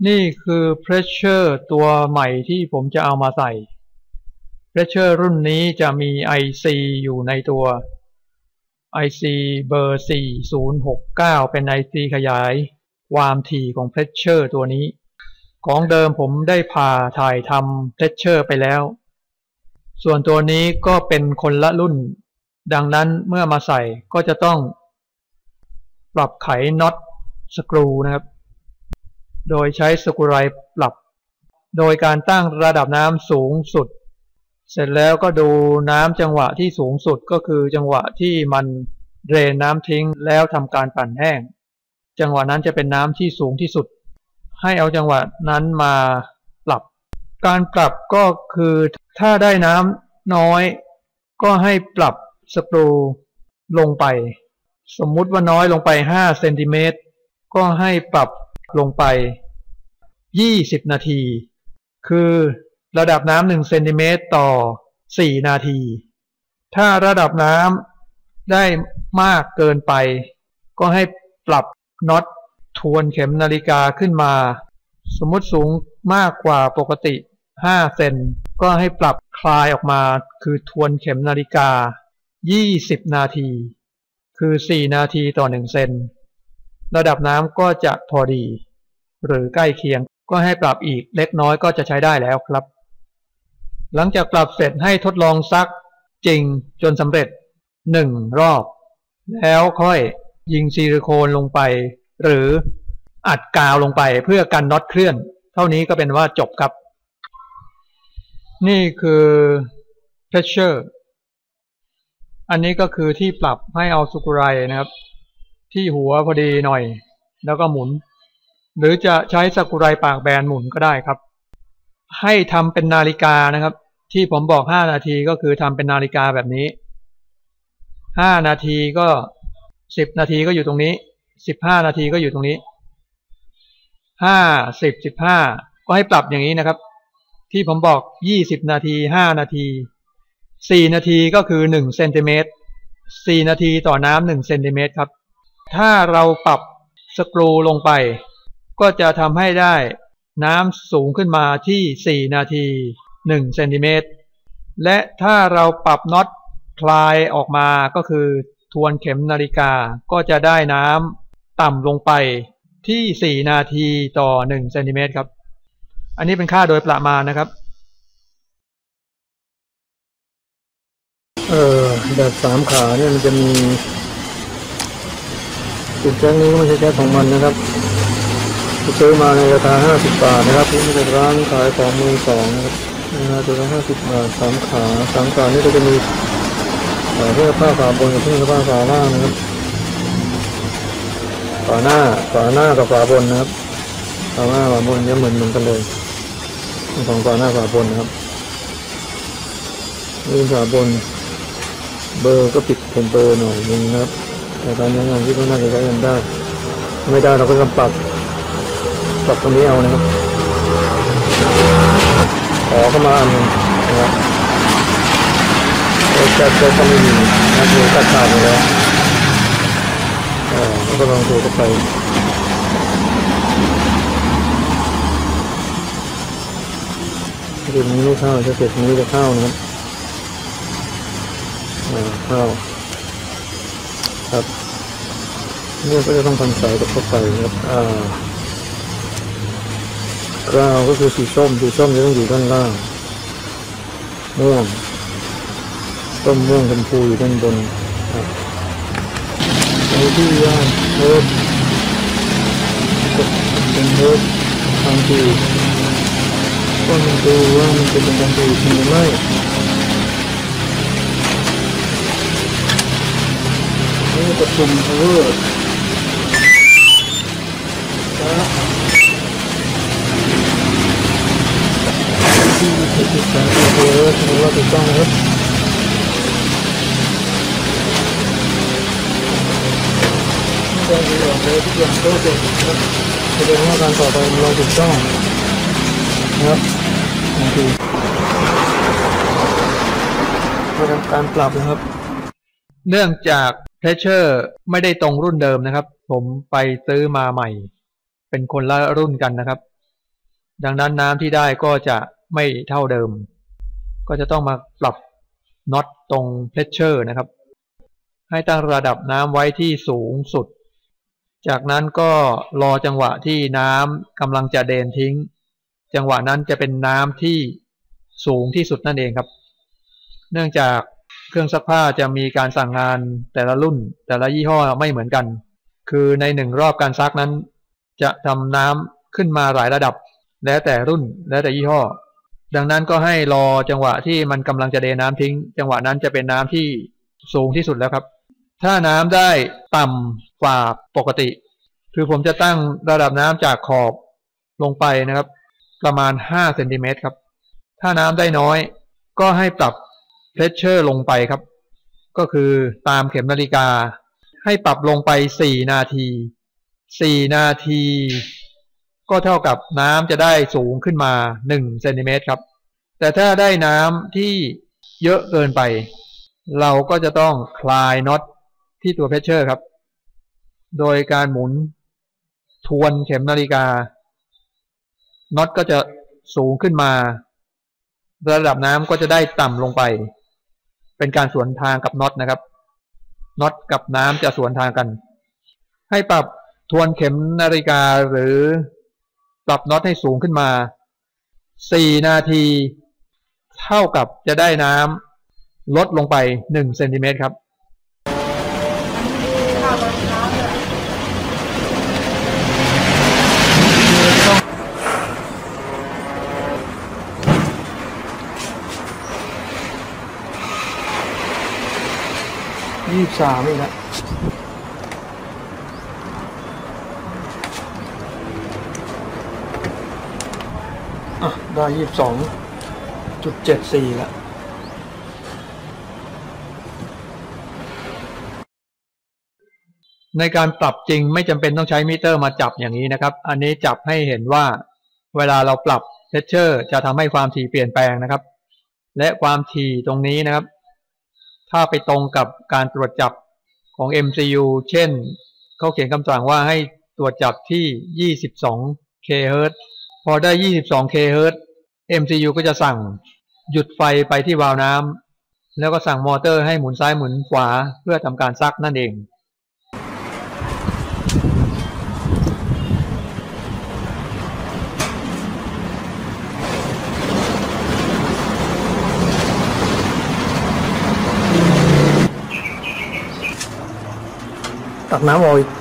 นี่คือ Pressure ตัวใหม่ที่ผมจะเอามาใส่ Pressure รุ่นนี้จะมี IC อยู่ในตัว IC เบอร์ 4069 เป็น IC ขยายความถี่ของ Pressure ตัวนี้ของเดิมผมได้ถ่ายทำ Pressure ไปแล้วส่วนตัวนี้ก็เป็นคนละรุ่นดังนั้นเมื่อมาใส่ก็จะต้องปรับไขน็อตสกรูนะครับโดยใช้สกรูไรปรับโดยการตั้งระดับน้ำสูงสุดเสร็จแล้วก็ดูน้ำจังหวะที่สูงสุดก็คือจังหวะที่มันเดรนน้ำทิ้งแล้วทำการปั่นแห้งจังหวะนั้นจะเป็นน้ำที่สูงที่สุดให้เอาจังหวะนั้นมาปรับการปรับก็คือถ้าได้น้ำน้อยก็ให้ปรับสกรูลงไปสมมุติว่าน้อยลงไป5เซนติเมตรก็ให้ปรับลงไป20นาทีคือระดับน้ำ1เซนติเมตรต่อ4นาทีถ้าระดับน้ำได้มากเกินไปก็ให้ปรับน็อตทวนเข็มนาฬิกาขึ้นมาสมมุติสูงมากกว่าปกติ5เซนก็ให้ปรับคลายออกมาคือทวนเข็มนาฬิกา20นาทีคือ4นาทีต่อ1เซนระดับน้ำก็จะพอดีหรือใกล้เคียงก็ให้ปรับอีกเล็กน้อยก็จะใช้ได้แล้วครับหลังจากปรับเสร็จให้ทดลองซักจริงจนสำเร็จ1รอบแล้วค่อยยิงซิลิโคนลงไปหรืออัดกาวลงไปเพื่อกันน็อตเคลื่อนเท่านี้ก็เป็นว่าจบครับนี่คือ Pressure อันนี้ก็คือที่ปรับให้เอาสกรูไรนะครับที่หัวพอดีหน่อยแล้วก็หมุนหรือจะใช้สกรูไรปากแบนหมุนก็ได้ครับให้ทำเป็นนาฬิกานะครับที่ผมบอก5นาทีก็คือทำเป็นนาฬิกาแบบนี้5นาทีก็10นาทีก็อยู่ตรงนี้15นาทีก็อยู่ตรงนี้5 10 15ก็ให้ปรับอย่างนี้นะครับที่ผมบอก20นาที5นาที4นาทีก็คือ1เซนติเมตร4นาทีต่อน้ำ1เซนติเมตรครับถ้าเราปรับสกรูลงไปก็จะทำให้ได้น้ำสูงขึ้นมาที่4นาที1เซนติเมตรและถ้าเราปรับน็อตคลายออกมาก็คือทวนเข็มนาฬิกาก็จะได้น้ำต่ำลงไปที่4นาทีต่อ1เซนติเมตรครับอันนี้เป็นค่าโดยประมาณนะครับแบบ3ขาเนี่ยมันจะมีจุดแจ้งนี้ไม่ใช่แค่ของมันนะครับซื้อมาในราคา50บาทนะครับที่เป็นร้านขายของมือสองนะครับตัวละ50บาท3ขานี่ก็จะมีเสื้อผ้าฝาบนกับเสื้อผ้าฝาล่างนะครับฝาหน้ากับฝาบนนะครับฝาหน้าฝาบนเนี่ยเหมือนกันเลยของฝาหน้าฝาบนนะครับนี่ฝาบนเบอร์ก็ปิดเป็นเบอร์หน่อยนึงนะครับแต่การใช้งานที่ก็น่าจะใช้กันได้ไม่ได้เราก็ต้องปรับตรงนี้เอานะครับขอเข้ามาอันนึงนะครับจะไม่มีนะคือตัดขาดไปแล้วแล้วก็ลองดูเข้าไปจุดนี้ไม่เข้าจะเก็บนี้จะเข้านะครับเข้าครับนี่ก็จะต้องทำสายกับเข้าไปครับกราวก็คือสีส้มจะต้องอยู่ด้านล่างม่วงต้มม่วงชมพูอยู่ด้านบนครับที่ว่างเฮิร์บเป็นเฮิร์บทางที่ก็มันดูว่ามันจะเป็นทางที่จริงหรือไม่นี่ประชุมเฮิร์บที่ติดตั้งเฮิร์บหรือว่าติดตั้งครับการที่เราได้ทุกอย่างก็เสร็จนะครับแสดงว่าการต่อไปเราถูกต้องนะครับนี่คือการปรับนะครับเนื่องจาก Pressure ไม่ได้ตรงรุ่นเดิมนะครับผมไปซื้อมาใหม่เป็นคนละรุ่นกันนะครับดังนั้นน้ำที่ได้ก็จะไม่เท่าเดิมก็จะต้องมาปรับน็อตตรงเพรสเชอร์นะครับให้ตั้งระดับน้ำไว้ที่สูงสุดจากนั้นก็รอจังหวะที่น้ำกำลังจะเดนทิ้งจังหวะนั้นจะเป็นน้ำที่สูงที่สุดนั่นเองครับเนื่องจากเครื่องซักผ้าจะมีการสั่งงานแต่ละรุ่นแต่ละยี่ห้อไม่เหมือนกันคือในหนึ่งรอบการซักนั้นจะทำน้ำขึ้นมาหลายระดับแล้วแต่รุ่นแล้วแต่ยี่ห้อดังนั้นก็ให้รอจังหวะที่มันกำลังจะเดน้ำทิ้งจังหวะนั้นจะเป็นน้ำที่สูงที่สุดแล้วครับถ้าน้ำได้ต่ำกว่าปกติคือผมจะตั้งระดับน้ำจากขอบลงไปนะครับประมาณ5 เซนติเมตรครับถ้าน้ำได้น้อยก็ให้ปรับเพรสเชอร์ลงไปครับก็คือตามเข็มนาฬิกาให้ปรับลงไป4 นาที4 นาทีก็เท่ากับน้ำจะได้สูงขึ้นมา1 เซนติเมตรครับแต่ถ้าได้น้ำที่เยอะเกินไปเราก็จะต้องคลายน็อตที่ตัวเพรสเชอร์ครับโดยการหมุนทวนเข็มนาฬิกาน็อตก็จะสูงขึ้นมาระดับน้ำก็จะได้ต่ำลงไปเป็นการสวนทางกับน็อตนะครับน็อตกับน้ำจะสวนทางกันให้ปรับทวนเข็มนาฬิกาหรือปรับน็อตให้สูงขึ้นมา4 นาทีเท่ากับจะได้น้ำลดลงไป1 เซนติเมตรครับ 23อีกแล้วได้22.74แล้วในการปรับจริงไม่จำเป็นต้องใช้มิเตอร์มาจับอย่างนี้นะครับอันนี้จับให้เห็นว่าเวลาเราปรับเพรสเชอร์จะทำให้ความถี่เปลี่ยนแปลงนะครับและความถี่ตรงนี้นะครับถ้าไปตรงกับการตรวจจับของ MCU เช่นเขาเขียนคำสั่งว่าให้ตรวจจับที่22 kHz พอได้22 kHz MCU ก็จะสั่งหยุดไฟไปที่วาล์วน้ำแล้วก็สั่งมอเตอร์ให้หมุนซ้ายหมุนขวาเพื่อทำการซักนั่นเองตักน้ำออกอีก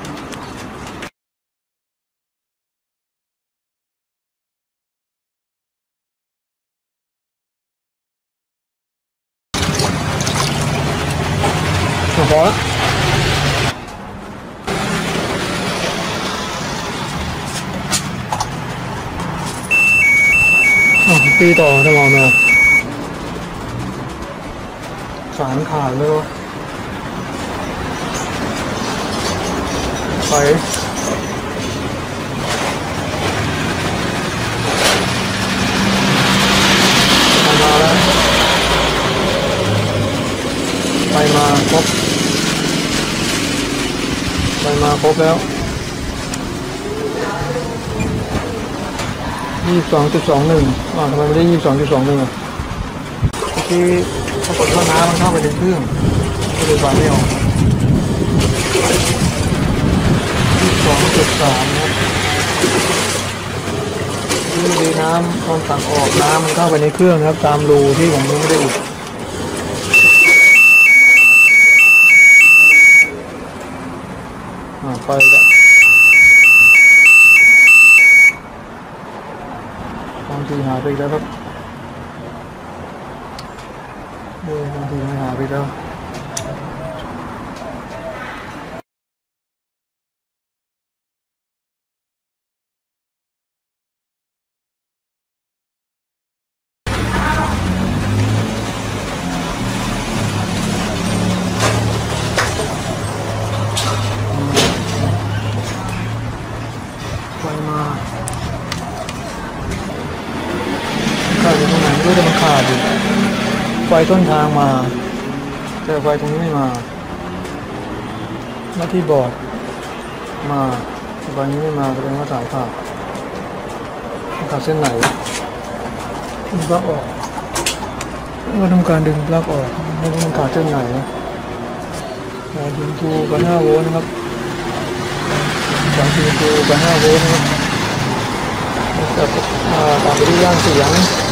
พอแล้วตีต่อถ้ามองมาสารขาดเลยวะไปมาแล้วไปมาครบไปมาครบแล้ว22.21ทำไมไม่ได้22.21อ่ะเมื่อกี้ปรากฏว่าน้ำมันเข้าไปในเครื่องก็เลยฟังไม่ออก22.3นะนี่ดีน้ำตอนตักออกน้ำมันเข้าไปในเครื่องนะครับตามรูที่ผมไม่ได้อุดไปแล้วความถี่หายไปแล้วครับความถี่หายไปแล้วขาดอยู่ตรงไหนไม่รู้แต่มันขาดอยู่ไฟต้นทางมาแต่ไฟตรงนี้ไม่มาหน้าที่บอร์ดมาไฟนี้ไม่มาแสดงว่าสายขาดขาดเส้นไหนดึงปลั๊กออกก็ทำการดึงปลั๊กออกไม่ต้องขาดเส้นไหนนะดึงทูกับ5 โวลต์นะครับจากดึงทูกับ5 โวลต์นะครับจะตามไปที่ย่างเสียง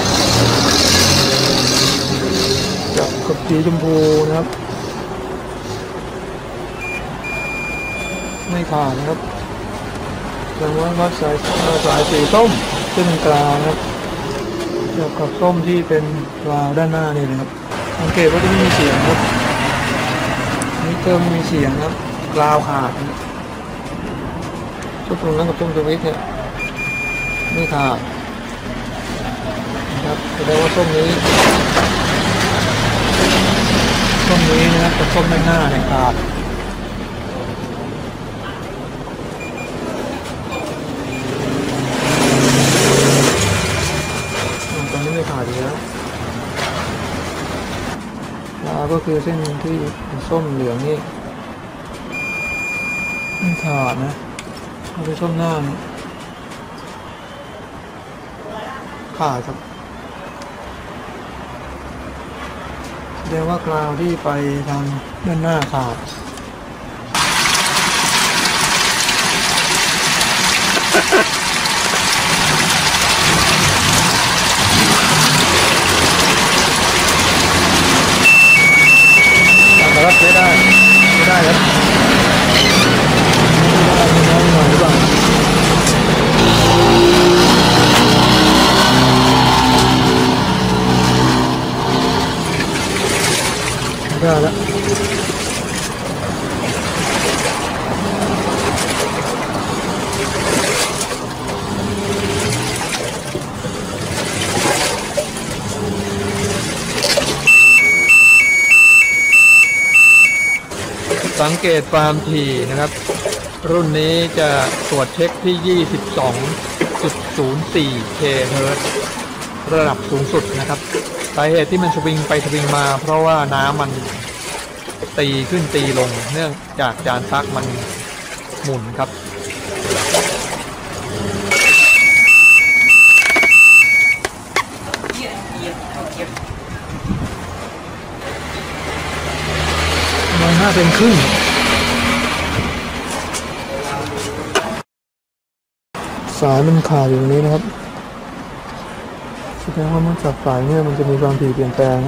จับกับสีชมพูนะครับไม่ขาดนะครับจากนั้นวัดสายสีส้มเส้นกลางนะครับจับกับส้มที่เป็นวาล์วด้านหน้านี่นะครับสังเกตว่าจะไม่มีเสียงครับนี่เติมมีเสียงครับกราวขาดชุดตรงนั้นกับช่วงสวิตช์เนี่ยไม่ขาดนะครับแสดงว่าส้มนี้นะครับกับส้มด้านหน้าเนี่ยขาดตอนนี้ไม่ขาดอยู่แล้วก็คือเส้นที่ส้มเหลืองนี่ไม่ขาดนะเอาไปส้มหน้านี่ขาดครับแสดงว่ากราวที่ไปทางด้านหน้าขาดครับใช้ได้ครับไม่ได้หน่อยหรือเปล่าได้แล้วสังเกตความถี่นะครับรุ่นนี้จะตรวจเช็คที่ 22.04 kHz ระดับสูงสุดนะครับสาเหตุที่มันสวิงไปสวิงมาเพราะว่าน้ำมันตีขึ้นตีลงเนื่องจากจานซักมันหมุนครับ5 เซนครึ่งสายมันขาดอยู่ตรงนี้นะครับแสดงว่าเมื่อจับสายเนี่ยมันจะมีความถี่เปลี่ยนแปลง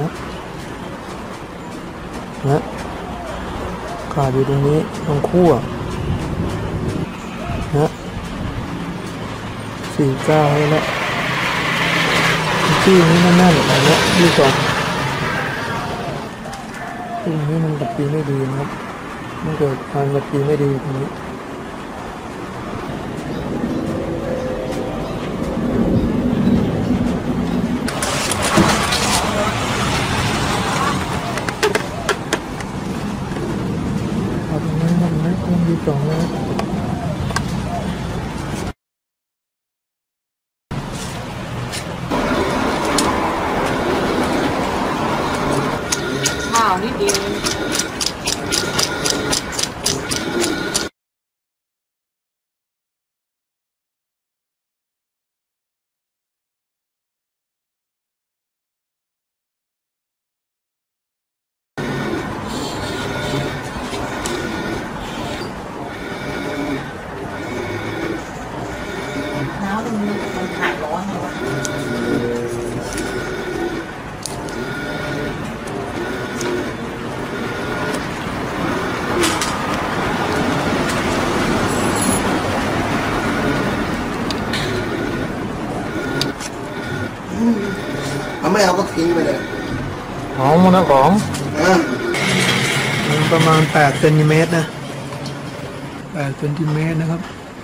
นะขาดอยู่ตรงนี้ตรงขั้วนะ49ให้แล้วที่นี้แน่นๆอย่างเงี้ยที่2ตรงนี้มันดับปีไม่ดีนะครับมันเกิดการดับปีไม่ดีตรงนี้เอาตรงนี้มันไม่คงดีสองแล้วนิดเดียวน้ำมันหายร้อนเลยวะไม่เอาก็ทิ้งไปเลยของมันนะของมันประมาณ8 เซนติเมตรนะ8 เซนติเมตรนะครับ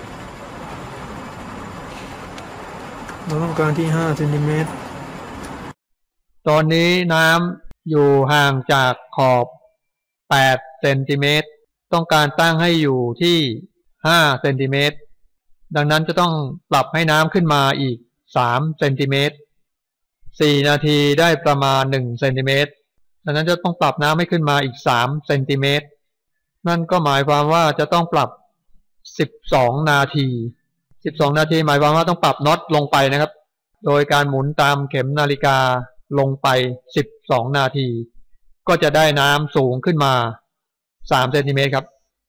เราต้องการที่5 เซนติเมตรตอนนี้น้ำอยู่ห่างจากขอบ8 เซนติเมตรต้องการตั้งให้อยู่ที่5 เซนติเมตรดังนั้นจะต้องปรับให้น้ำขึ้นมาอีก3 เซนติเมตร4 นาทีได้ประมาณ1 เซนติเมตรดังนั้นจะต้องปรับน้ำให้ขึ้นมาอีก3 เซนติเมตรนั่นก็หมายความว่าจะต้องปรับ12 นาที 12 นาทีหมายความว่าต้องปรับน็อตลงไปนะครับโดยการหมุนตามเข็มนาฬิกาลงไป12 นาทีก็จะได้น้ำสูงขึ้นมา3 เซนติเมตรครับ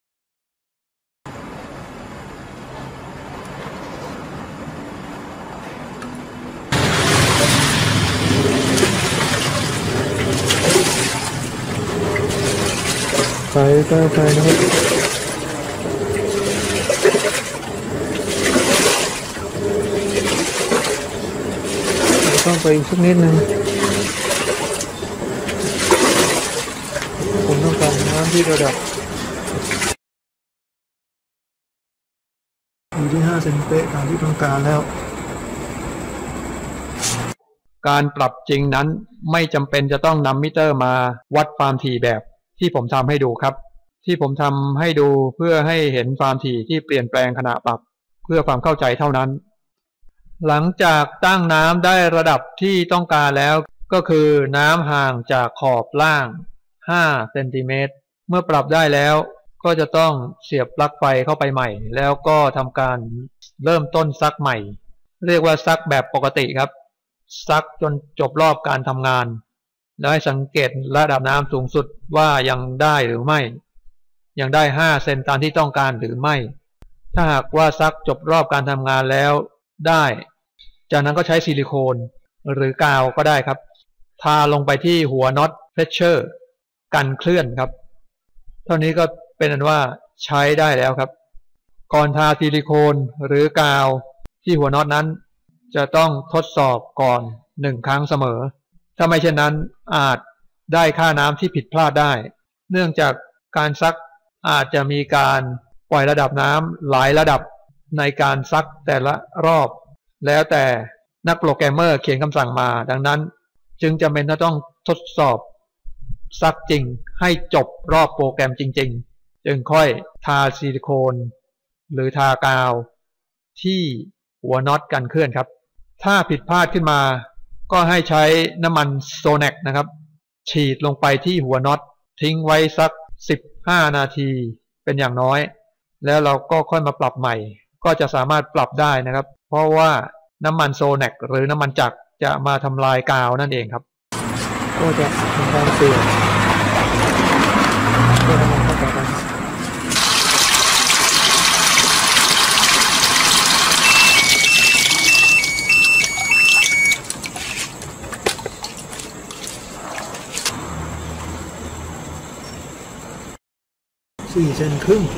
ใส่นะครับต้องไปอีกสักนิดนึงผมต้องการน้ำที่ระดับอยู่ที่5 เซนเป๊ะตามที่ต้องการแล้วการปรับจริงนั้นไม่จำเป็นจะต้องนำมิเตอร์มาวัดความถี่แบบที่ผมทำให้ดูครับที่ผมทำให้ดูเพื่อให้เห็นความถี่ที่เปลี่ยนแปลงขณะปรับเพื่อความเข้าใจเท่านั้นหลังจากตั้งน้ำได้ระดับที่ต้องการแล้วก็คือน้ำห่างจากขอบล่าง5 เซนติเมตรเมื่อปรับได้แล้วก็จะต้องเสียบปลั๊กไฟเข้าไปใหม่แล้วก็ทำการเริ่มต้นซักใหม่เรียกว่าซักแบบปกติครับซักจนจบรอบการทำงานแล้วให้สังเกตระดับน้ำสูงสุดว่ายังได้หรือไม่ยังได้5 เซนตามที่ต้องการหรือไม่ถ้าหากว่าซักจบรอบการทำงานแล้วได้จากนั้นก็ใช้ซิลิโคนหรือกาวก็ได้ครับทาลงไปที่หัวน็อตเพรสเชอร์กันเคลื่อนครับเท่านี้ก็เป็นอันว่าใช้ได้แล้วครับก่อนทาซิลิโคนหรือกาวที่หัวน็อตนั้นจะต้องทดสอบก่อน1 ครั้งเสมอถ้าไม่เช่นนั้นอาจได้ค่าน้ำที่ผิดพลาดได้เนื่องจากการซักอาจจะมีการปล่อยระดับน้ำหลายระดับในการซักแต่ละรอบแล้วแต่นักโปรแกรมเมอร์เขียนคำสั่งมาดังนั้นจึงจำเป็นต้องทดสอบซักจริงให้จบรอบโปรแกรมจริงๆจึงค่อยทาซิลิโคนหรือทากาวที่หัวน็อตกันเคลื่อนครับถ้าผิดพลาดขึ้นมาก็ให้ใช้น้ำมันโซแนคนะครับฉีดลงไปที่หัวน็อตทิ้งไว้สัก15 นาทีเป็นอย่างน้อยแล้วเราก็ค่อยมาปรับใหม่ก็จะสามารถปรับได้นะครับเพราะว่าน้ำมันโซแนคหรือน้ำมันจักรจะมาทำลายกาวนั่นเองครับก็จะทำการเสียบเพื่อทำให้เข้ากัน4 เซนครึ่ง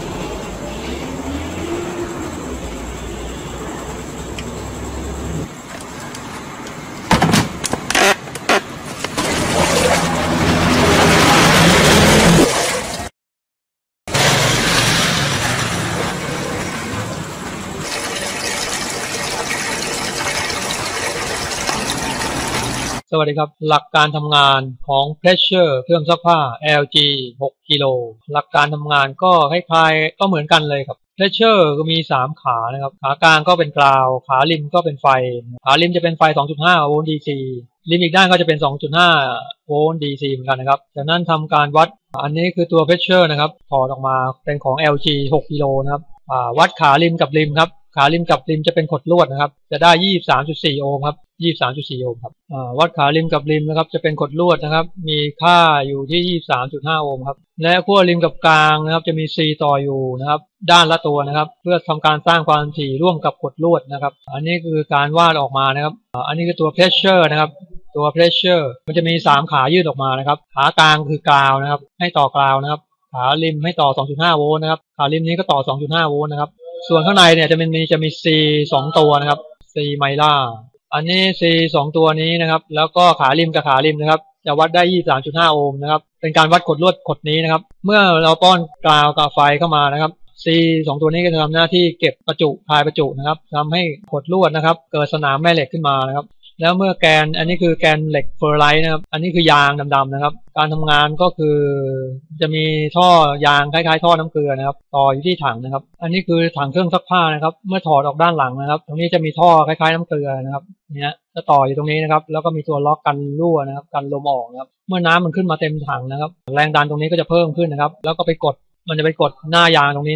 สวัสดีครับหลักการทำงานของ Pressure เครื่องซักผ้า LG 6 กิโลหลักการทำงานก็คล้ายๆก็เหมือนกันเลยครับ Pressure ก็มี3 ขานะครับขากลางก็เป็นกราวขาริมก็เป็นไฟขาริมจะเป็นไฟ 2.5 โวลต์ DC ริมอีกด้านก็จะเป็น 2.5 โวลต์ DC เหมือนกันนะครับจากนั้นทำการวัดอันนี้คือตัว Pressure นะครับถอดออกมาเป็นของ LG 6 กิโลนะครับวัดขาริมกับริมครับขาริมกับริมจะเป็นขดลวดนะครับจะได้ 23.4 โอห์มครับ 23.4 โอห์มครับวัดขาริมกับริมนะครับจะเป็นขดลวดนะครับมีค่าอยู่ที่ 23.5 โอห์มครับและขั้วริมกับกลางนะครับจะมี C ต่ออยู่นะครับด้านละตัวนะครับเพื่อทำการสร้างความถี่ร่วมกับขดลวดนะครับอันนี้คือการวาดออกมานะครับอันนี้คือตัว pressure นะครับตัว pressure มันจะมี3 ขายืดออกมานะครับขากลางคือกราวนะครับให้ต่อกราวนะครับขาริมให้ต่อ 2.5 โวลต์นะครับขาริมนี้ก็ต่อ 2.5 โวลต์นะครับส่วนข้างในเนี่ยจะมี C 2 ตัวนะครับ C ไมล่าอันนี้ C 2 ตัวนี้นะครับแล้วก็ขาริมกับขาริมนะครับจะวัดได้ 23.5 โอห์มนะครับเป็นการวัดขดลวดขดนี้นะครับเมื่อเราป้อนกาวกับไฟเข้ามานะครับ C 2 ตัวนี้ก็จะทำหน้าที่เก็บประจุพายประจุนะครับทำให้ขดลวดนะครับเกิดสนามแม่เหล็กขึ้นมานะครับแล้วเมื่อแกนอันนี้คือแกนเหล็กเฟอร์ไรท์นะครับอันนี้คือยางดำๆนะครับการทำงานก็คือจะมีท่อยางคล้ายๆท่อน้ำเกลือนะครับต่ออยู่ที่ถังนะครับอันนี้คือถังเครื่องซักผ้านะครับเมื่อถอดออกด้านหลังนะครับตรงนี้จะมีท่อคล้ายๆน้ำเกลือนะครับเนี่ยจะต่ออยู่ตรงนี้นะครับแล้วก็มีตัวล็อกกันรั่วนะครับกันลมออกนะครับเมื่อน้ำมันขึ้นมาเต็มถังนะครับแรงดันตรงนี้ก็จะเพิ่มขึ้นนะครับแล้วก็ไปกดมันจะไปกดหน้ายางตรงนี้นะครับ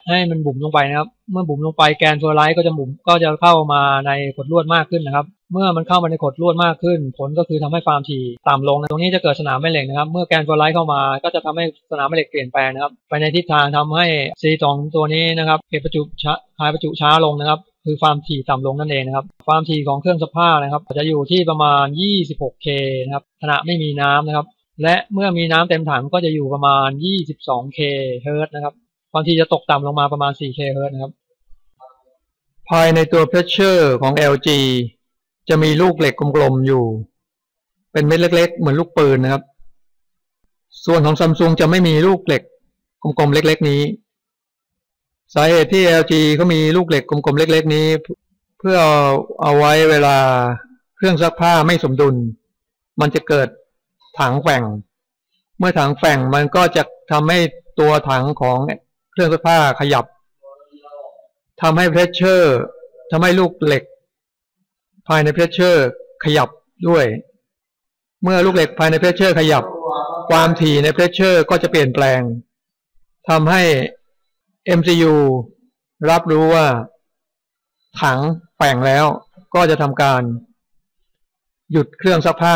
ให้มันบุ๋มลงไปนะครับเมื่อบุ๋มลงไปแกนเฟอร์ไรท์ก็จะเข้ามาในขดลวดมากขึ้นนะครับเมื่อมันเข้ามาในขดลวดมากขึ้นผลก็คือทำให้ความถี่ต่ำลงตรงนี้จะเกิดสนามแม่เหล็กนะครับเมื่อแกนเฟอร์ไรท์เข้ามาก็จะทำให้สนามแม่เหล็กเปลี่ยนแปลงนะครับไปในทิศทางทำให้C2ตัวนี้นะครับเก็บประจุคายประจุช้าลงนะครับคือความถี่ต่ำลงนั่นเองนะครับความถี่ของเครื่องซักผ้านะครับจะอยู่ที่ประมาณ 26K นะครับขณะไม่มีน้ำนะครับและเมื่อมีน้ำเต็มถังก็จะอยู่ประมาณ 22K เฮิรตซ์นะครับความถี่จะตกต่ำลงมาประมาณ 4K เฮิรตซ์นะครับภายในตัวเพรสเชอร์ของ LG จะมีลูกเหล็กกลมๆอยู่เป็นเม็ดเล็กๆเหมือนลูกปืนนะครับส่วนของ Samsung จะไม่มีลูกเหล็กกลมๆเล็กๆนี้สาเหตุที่ LG เขามีลูกเหล็กกลมๆเล็กๆนี้เพื่อเอาไว้เวลาเครื่องซักผ้าไม่สมดุลมันจะเกิดถังแฝงเมื่อถังแฝงมันก็จะทำให้ตัวถังของเครื่องซักผ้าขยับทำให้เพรสเชอร์ทำให้ลูกเหล็กภายในเพรสเชอร์ขยับด้วยเมื่อลูกเหล็กภายในเพรสเชอร์ขยับความถี่ในเพรสเชอร์ก็จะเปลี่ยนแปลงทำให้ MCU รับรู้ว่าถังแฝงแล้วก็จะทำการหยุดเครื่องซักผ้า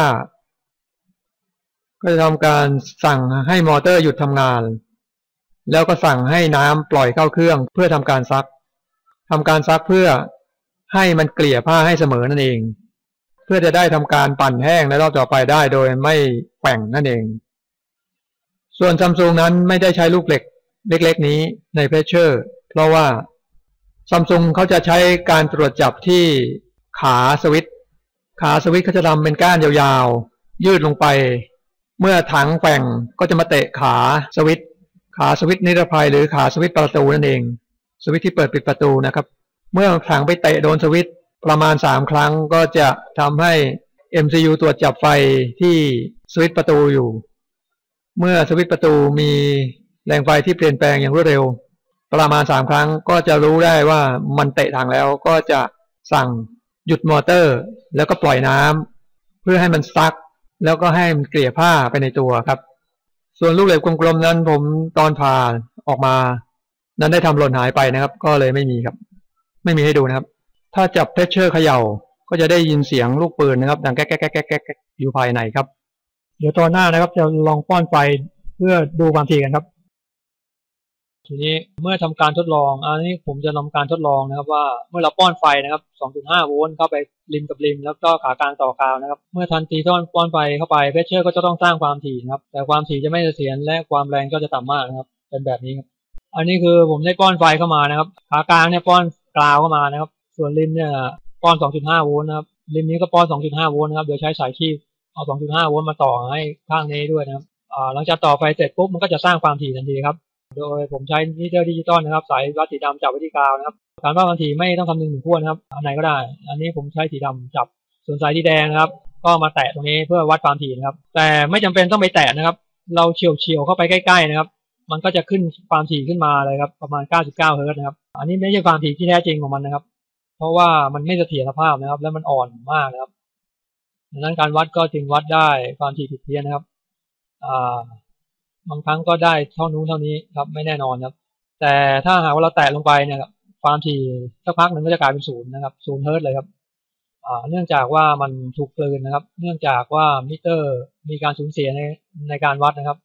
ก็จะทำการสั่งให้มอเตอร์หยุดทำงานแล้วก็สั่งให้น้ำปล่อยเข้าเครื่องเพื่อทำการซักเพื่อให้มันเกลี่ยผ้าให้เสมอนั่นเองเพื่อจะได้ทำการปั่นแห้งในรอบต่อไปได้โดยไม่แฝงนั่นเองส่วน Samsung นั้นไม่ได้ใช้ลูกเหล็กเล็กๆนี้ในเพรสเชอร์เพราะว่า Samsung เขาจะใช้การตรวจจับที่ขาสวิตช์เขาจะทำเป็นก้านยาวๆยืดลงไปเมื่อถังแฝงก็จะมาเตะขาสวิตช์นิรภัยหรือขาสวิตช์ประตูนั่นเองสวิตช์ที่เปิดปิดประตูนะครับเมื่อถังไปเตะโดนสวิตช์ประมาณ3ครั้งก็จะทำให้ MCU ตรวจจับไฟที่สวิตช์ประตูอยู่เมื่อสวิตช์ประตูมีแรงไฟที่เปลี่ยนแปลงอย่างรวดเร็วประมาณ3ครั้งก็จะรู้ได้ว่ามันเตะถังแล้วก็จะสั่งหยุดมอเตอร์แล้วก็ปล่อยน้ำเพื่อให้มันซักแล้วก็ให้มันเกลี่ยผ้าไปในตัวครับส่วนลูกเหล็กกลมๆนั้นผมตอนผ่าออกมานั้นได้ทำหล่นหายไปนะครับก็เลยไม่มีครับไม่มีให้ดูนะครับถ้าจับเพรสเชอร์เขย่าก็จะได้ยินเสียงลูกปืนนะครับดังแก๊กแก๊กแก๊กแก๊กอยู่ภายในครับเดี๋ยวตอนหน้านะครับจะลองป้อนไฟเพื่อดูความถี่กันครับทีนี้เมื่อทำการทดลองอันนี้ผมจะทำการทดลองนะครับว่าเมื่อเราป้อนไฟนะครับ 2.5 โวลต์เข้าไปริมกับริมแล้วก็ขากลางต่อกาวนะครับเมื่อทันทีที่ป้อนไฟเข้าไปเพรสเชอร์ก็จะต้องสร้างความถี่นะครับแต่ความถี่จะไม่เสถียรและความแรงก็จะต่ำมากนะครับเป็นแบบนี้ครับอันนี้คือผมได้ป้อนไฟเข้ามานะครับขากลางเนี่ยป้อนกาวเข้ามานะครับส่วนริมเนี่ยป้อน 2.5 โวลต์นะครับริมนี้ก็ป้อน 2.5 โวลต์นะครับโดยใช้สายคีบเอา 2.5 โวลต์มาต่อให้ข้างนี้ด้วยนะครับหลังจากต่อไฟเสร็จปุ๊บมันก็จะสร้างความถี่ทันทีครับโดยผมใช้มิเตอร์ดิจิตอลนะครับสายวัดสีดำจับไว้ที่กาวนะครับการวัดความถี่ไม่ต้องคำนึงถึงขั้วนะครับอันไหนก็ได้อันนี้ผมใช้สีดำจับส่วนสายที่แดงนะครับก็มาแตะตรงนี้เพื่อวัดความถี่นะครับแต่ไม่จำเป็นต้องไปแตะนะครับเราเฉียวเข้าไปใกล้ๆนะครับมันก็จะขึ้นความถี่ขึ้นมาเลยครับประมาณ99เฮิรตซ์นะครับอันนี้ไม่ใช่ความถี่ที่แท้จริงของมันนะครับเพราะว่ามันไม่เสถียรภาพนะครับและมันอ่อนมากนะครับดังนั้นการวัดก็จึงวัดได้ความถี่ผิดเพี้ยนนะครับบางครั้งก็ได้เท่านู้นเท่านี้ครับไม่แน่นอนครับแต่ถ้าหากว่าเราแตะลงไปเนี่ยความถี่สักพักหนึ่งก็จะกลายเป็น0นะครับ0เฮิรตซ์เลยครับเนื่องจากว่ามันถูกกลืนนะครับเนื่องจากว่ามิเตอร์มีการสูญเสียในการวัดนะครับ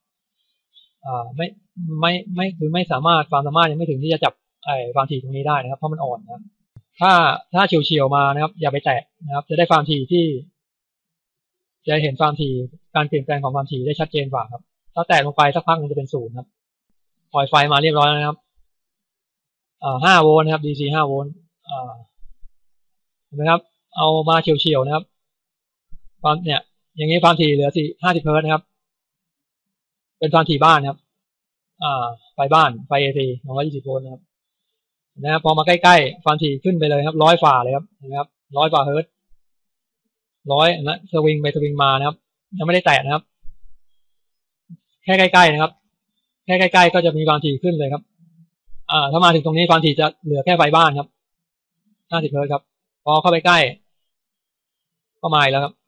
ไม่สามารถความสามารถยังไม่ถึงที่จะจับความถี่ตรงนี้ได้นะครับเพราะมันอ่อนนะครับถ้าเฉียวมานะครับอย่าไปแตะนะครับจะได้ความถี่ที่จะเห็นความถี่การเปลี่ยนแปลงของความถี่ได้ชัดเจนกว่าครับถ้าแตะลงไปสักพักมันจะเป็น0ครับปล่อยไฟมาเรียบร้อยแล้วนะครับ5 โวลต์นะครับ DC 5 โวลต์เห็นไหมครับเอามาเฉียวนะครับความเนี่ยอย่างนี้ความถี่เหลือ50 เฮิรตซ์นะครับเป็นความถี่บ้านครับไฟบ้านไฟ AC 220 โวลต์นะครับพอมาใกล้ๆความถี่ขึ้นไปเลยครับ100 ฝ่าเลยครับเห็นไหมครับ100 ฝ่าเฮิรตซ์100นะสวิงไปสวิงมานะครับยังไม่ได้แตะนะครับแค่ใกล้ๆนะครับแค่ใกล้ๆก็จะมีความถี่ขึ้นเลยครับถ้ามาถึงตรงนี้ความถี่จะเหลือแค่ไฟบ้านครับ50 เฮิรตซ์ครับพอเข้าไปใกล้ก็มาแล้วครับ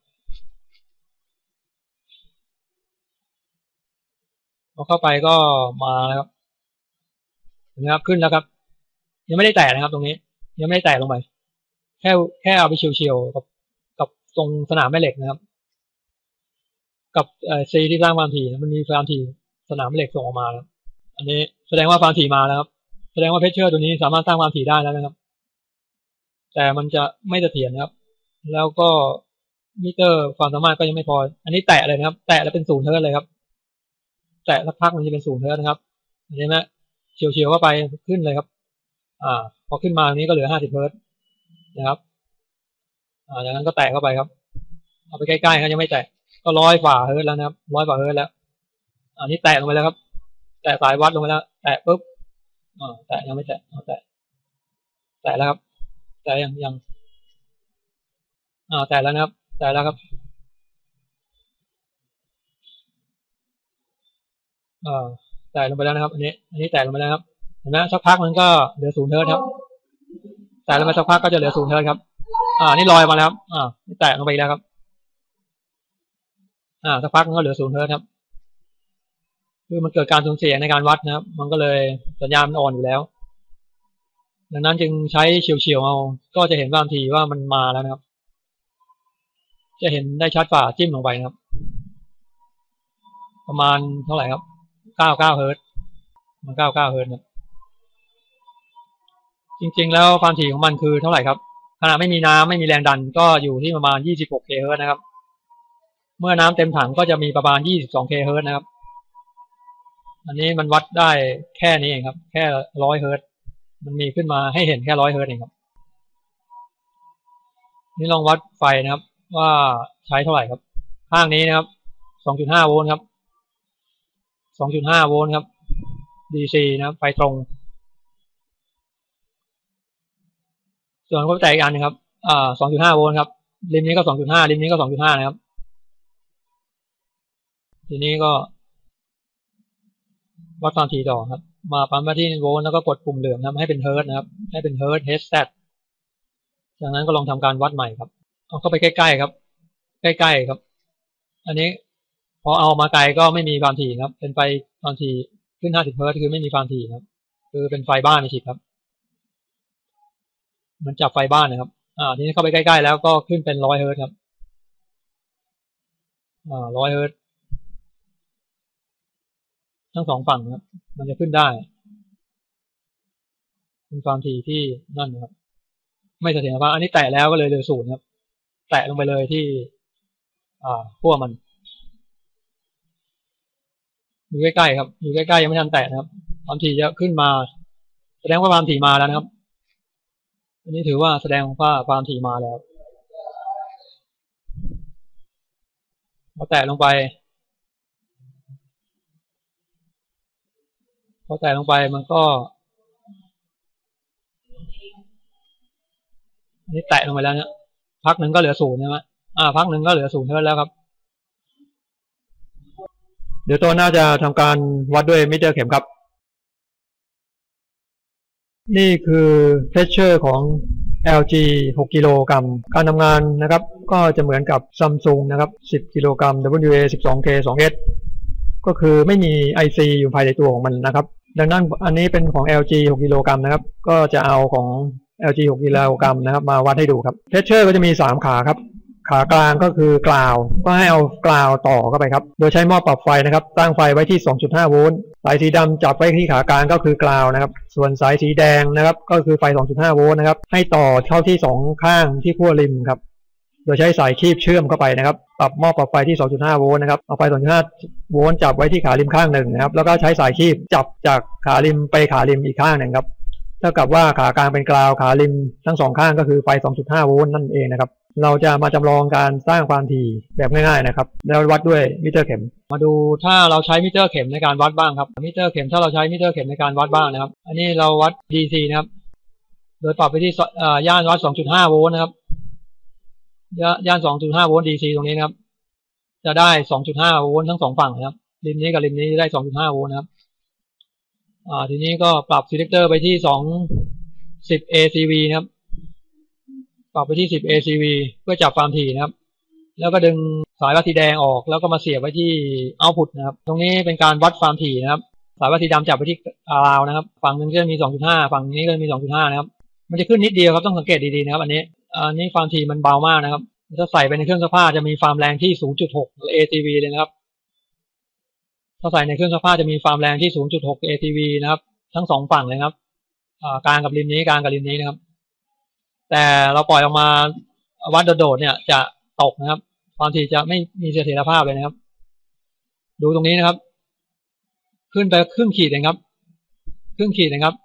พอเข้าไปก็มาแล้วครับเห็นไหมครับขึ้นแล้วครับยังไม่ได้แตะนะครับตรงนี้ยังไม่ได้แตะลงไปแค่เอาไปเฉียวๆกับตรงสนามแม่เหล็กนะครับกับซีที่สร้างความถี่มันมีความถี่สนามแม่เหล็กส่งออกมาแล้วอันนี้แสดงว่าความถี่มาแล้วครับแสดงว่าเพชเชอร์ตัวนี้สามารถสร้างความถี่ได้แล้วนะครับแต่มันจะไม่เสถียรนะครับแล้วก็มิเตอร์ความสามารถก็ยังไม่พออันนี้แตะเลยนะครับแตะแล้วเป็น0 เฮิร์ตเลยครับแตะสักพักมันจะเป็น0 เฮิร์ตนะครับเห็นไหมเฉียวๆเข้าไปขึ้นเลยครับพอขึ้นมาตรงนี้ก็เหลือ50 เฮิร์ตนะครับจากนั้นก็แตะเข้าไปครับเอาไปใกล้ๆครับยังไม่แตะก็100 ฝ่าเฮิร์ตแล้วนะครับ100 ฝ่าเฮิร์ตแล้วอันนี้แตะลงไปแล้วครับแตะสายวัดลงไปแล้วแตะปุ๊บแตะยังไม่แตะแตะแล้วครับแตะยังแตะแล้วนะครับแตะแล้วครับแตะลงไปแล้วนะครับอันนี้แตะลงไปแล้วครับเห็นไหมสักพักมันก็เหลือ0 เฮิร์ตครับแตะลงไปสักพักก็จะเหลือ0 เฮิร์ตครับนี่ลอยมาแล้วครับนี่แตะลงไปแล้วครับสักพักมันก็เหลือ0 เฮิร์ตครับคือมันเกิดการสูญเสียในการวัดนะครับมันก็เลยสัญญาณมันอ่อนอยู่แล้วดังนั้นจึงใช้เฉียวๆเอาก็จะเห็นความถี่ว่ามันมาแล้วนะครับจะเห็นได้ชัดฝ่าจิ้มลงไปนะครับประมาณเท่าไหร่ครับ99 เฮิร์ตมัน99 เฮิร์ตนะจริงๆแล้วความถี่ของมันคือเท่าไหร่ครับขณะไม่มีน้ำไม่มีแรงดันก็อยู่ที่ประมาณ26 เคเฮิร์ตนะครับเมื่อน้ำเต็มถังก็จะมีประมาณ22 เคเฮิร์ตนะครับอันนี้มันวัดได้แค่นี้เองครับแค่100 เฮิร์ตมันมีขึ้นมาให้เห็นแค่100 เฮิร์ตเองครับนี่ลองวัดไฟนะครับว่าใช้เท่าไหร่ครับข้างนี้นะครับ 2.5 โวลต์ครับ 2.5 โวลต์ครับ DC นะครับไฟตรงส่วนก็แตกอีกอันนึงครับ2.5 โวลต์ครับริมนี้ก็ 2.5 ริมนี้ก็ 2.5 นะครับทีนี้ก็วัดความถี่ต่อครับมาปั๊มมาที่โวลต์แล้วก็กดปุ่มเหลืองนะครับให้เป็นเฮิร์ตนะครับให้เป็นเฮิร์ต HZ จากนั้นก็ลองทำการวัดใหม่ครับเอาเข้าไปใกล้ๆครับใกล้ๆครับอันนี้พอเอามาไกลก็ไม่มีความถี่ครับเป็นไฟความถี่ขึ้น50 เฮิร์ตคือไม่มีความถี่ครับคือเป็นไฟบ้านในชิปครับมันจับไฟบ้านนะครับทีนี้เข้าไปใกล้ๆแล้วก็ขึ้นเป็น100 เฮิร์ตครับ100 เฮิร์ตทั้ง2 ฝั่งครับมันจะขึ้นได้เป็นความถี่ที่นั่นนะครับไม่เสถียรภาพอันนี้แตะแล้วก็เลยเหลือ0ครับแตะลงไปเลยที่ขั้วมันอยู่ใกล้ๆครับอยู่ใกล้ๆยังไม่ทันแตะนะครับความถี่จะขึ้นมาแสดงว่าความถี่มาแล้วนะครับอันนี้ถือว่าแสดงว่าความถี่มาแล้วพอแตะลงไปมันก็อันนี้แตะลงไปแล้วเนี่ยพักหนึ่งก็เหลือ0ใช่ไหมพักหนึ่งก็เหลือ0 เฮิร์ตแล้วครับเดี๋ยวตัวน่าจะทำการวัดด้วยมิเตอร์เข็มครับนี่คือเพชเชอร์ของ LG 6 กิโลกรัมการทำงานนะครับก็จะเหมือนกับ Samsung นะครับ10 กิโลกรัม WA 12K 2S ก็คือไม่มี IC อยู่ภายในตัวของมันนะครับดังนั้นอันนี้เป็นของ LG 6 กิโลกรัมนะครับก็จะเอาของ LG 6 กิโลกรัมนะครับมาวัดให้ดูครับเพชเชอร์ก็จะมี3 ขาครับขากลางก็คือกราวก็ให้เอากราวต่อเข้าไปครับโดยใช้หม้อปรับไฟนะครับตั้งไฟไว้ที่ 2.5 โวลต์สายสีดำจับไว้ที่ขากลางก็คือกราวนะครับส่วนสายสีแดงนะครับก็คือไฟ 2.5 โวลต์นะครับให้ต่อเข้าที่2 ข้างที่ขั้วริมครับโดยใช้สายคีบเชื่อมเข้าไปนะครับปรับหม้อปรับไฟที่ 2.5 โวลต์นะครับเอาไฟ 2.5 โวลต์จับไว้ที่ขาริมข้างหนึ่งนะครับแล้วก็ใช้สายคีบจับจากขาริมไปขาริมอีกข้างหนึ่งครับเท่ากับว่าขากลางเป็นกราวขาริมทั้ง2 ข้างก็คือไฟ 2.5 โวลต์นั่นเองนะครับเราจะมาจำลองการสร้างความถี่แบบง่ายๆนะครับแล้ววัดด้วยมิเตอร์เข็มมาดูถ้าเราใช้มิเตอร์เข็มในการวัดบ้างครับมิเตอร์เข็มถ้าเราใช้มิเตอร์เข็มในการวัดบ้างนะครับอันนี้เราวัด DC นะครับโดยปรับไปที่ย่านวัด 2.5 โวลต์นะครับย่าน 2.5 โวลต์ DC ตรงนี้นะครับจะได้ 2.5 โวลต์ทั้ง2 ฝั่งนะครับริมนี้กับริมนี้ได้ 2.5 โวลต์นะครับทีนี้ก็ปรับซีเลคเตอร์ไปที่10 ACV นะครับปรับไปที่10 ACV เพื่อจับความถี่นะครับแล้วก็ดึงสายวัดสีแดงออกแล้วก็มาเสียบไว้ที่เอาท์พุตนะครับตรงนี้เป็นการวัดความถี่นะครับสายวัดสีดำจับไปที่ราวนะครับฝั่งนึงก็มี 2.5 ฝั่งนี้ก็มี 2.5 นะครับมันจะขึ้นนิดเดียวครับต้องสังเกตดีๆนะครับอันนี้ความถี่มันเบามากนะครับถ้าใส่ไปในเครื่องซักผ้าจะมีความแรงที่ 0.6 ATV เลยนะครับถ้าใส่ในเครื่องซักผ้าจะมีความแรงที่ 0.6 ATV นะครับทั้ง2ฝั่งเลยครับกลางกับริมนี้นะครับแต่เราปล่อยออกมาวัดโดดๆเนี่ยจะตกนะครับความถี่จะไม่มีเสถียรภาพเลยนะครับดูตรงนี้นะครับขึ้นไปครึ่งขีดเองครับครึ่งขีดนะครับ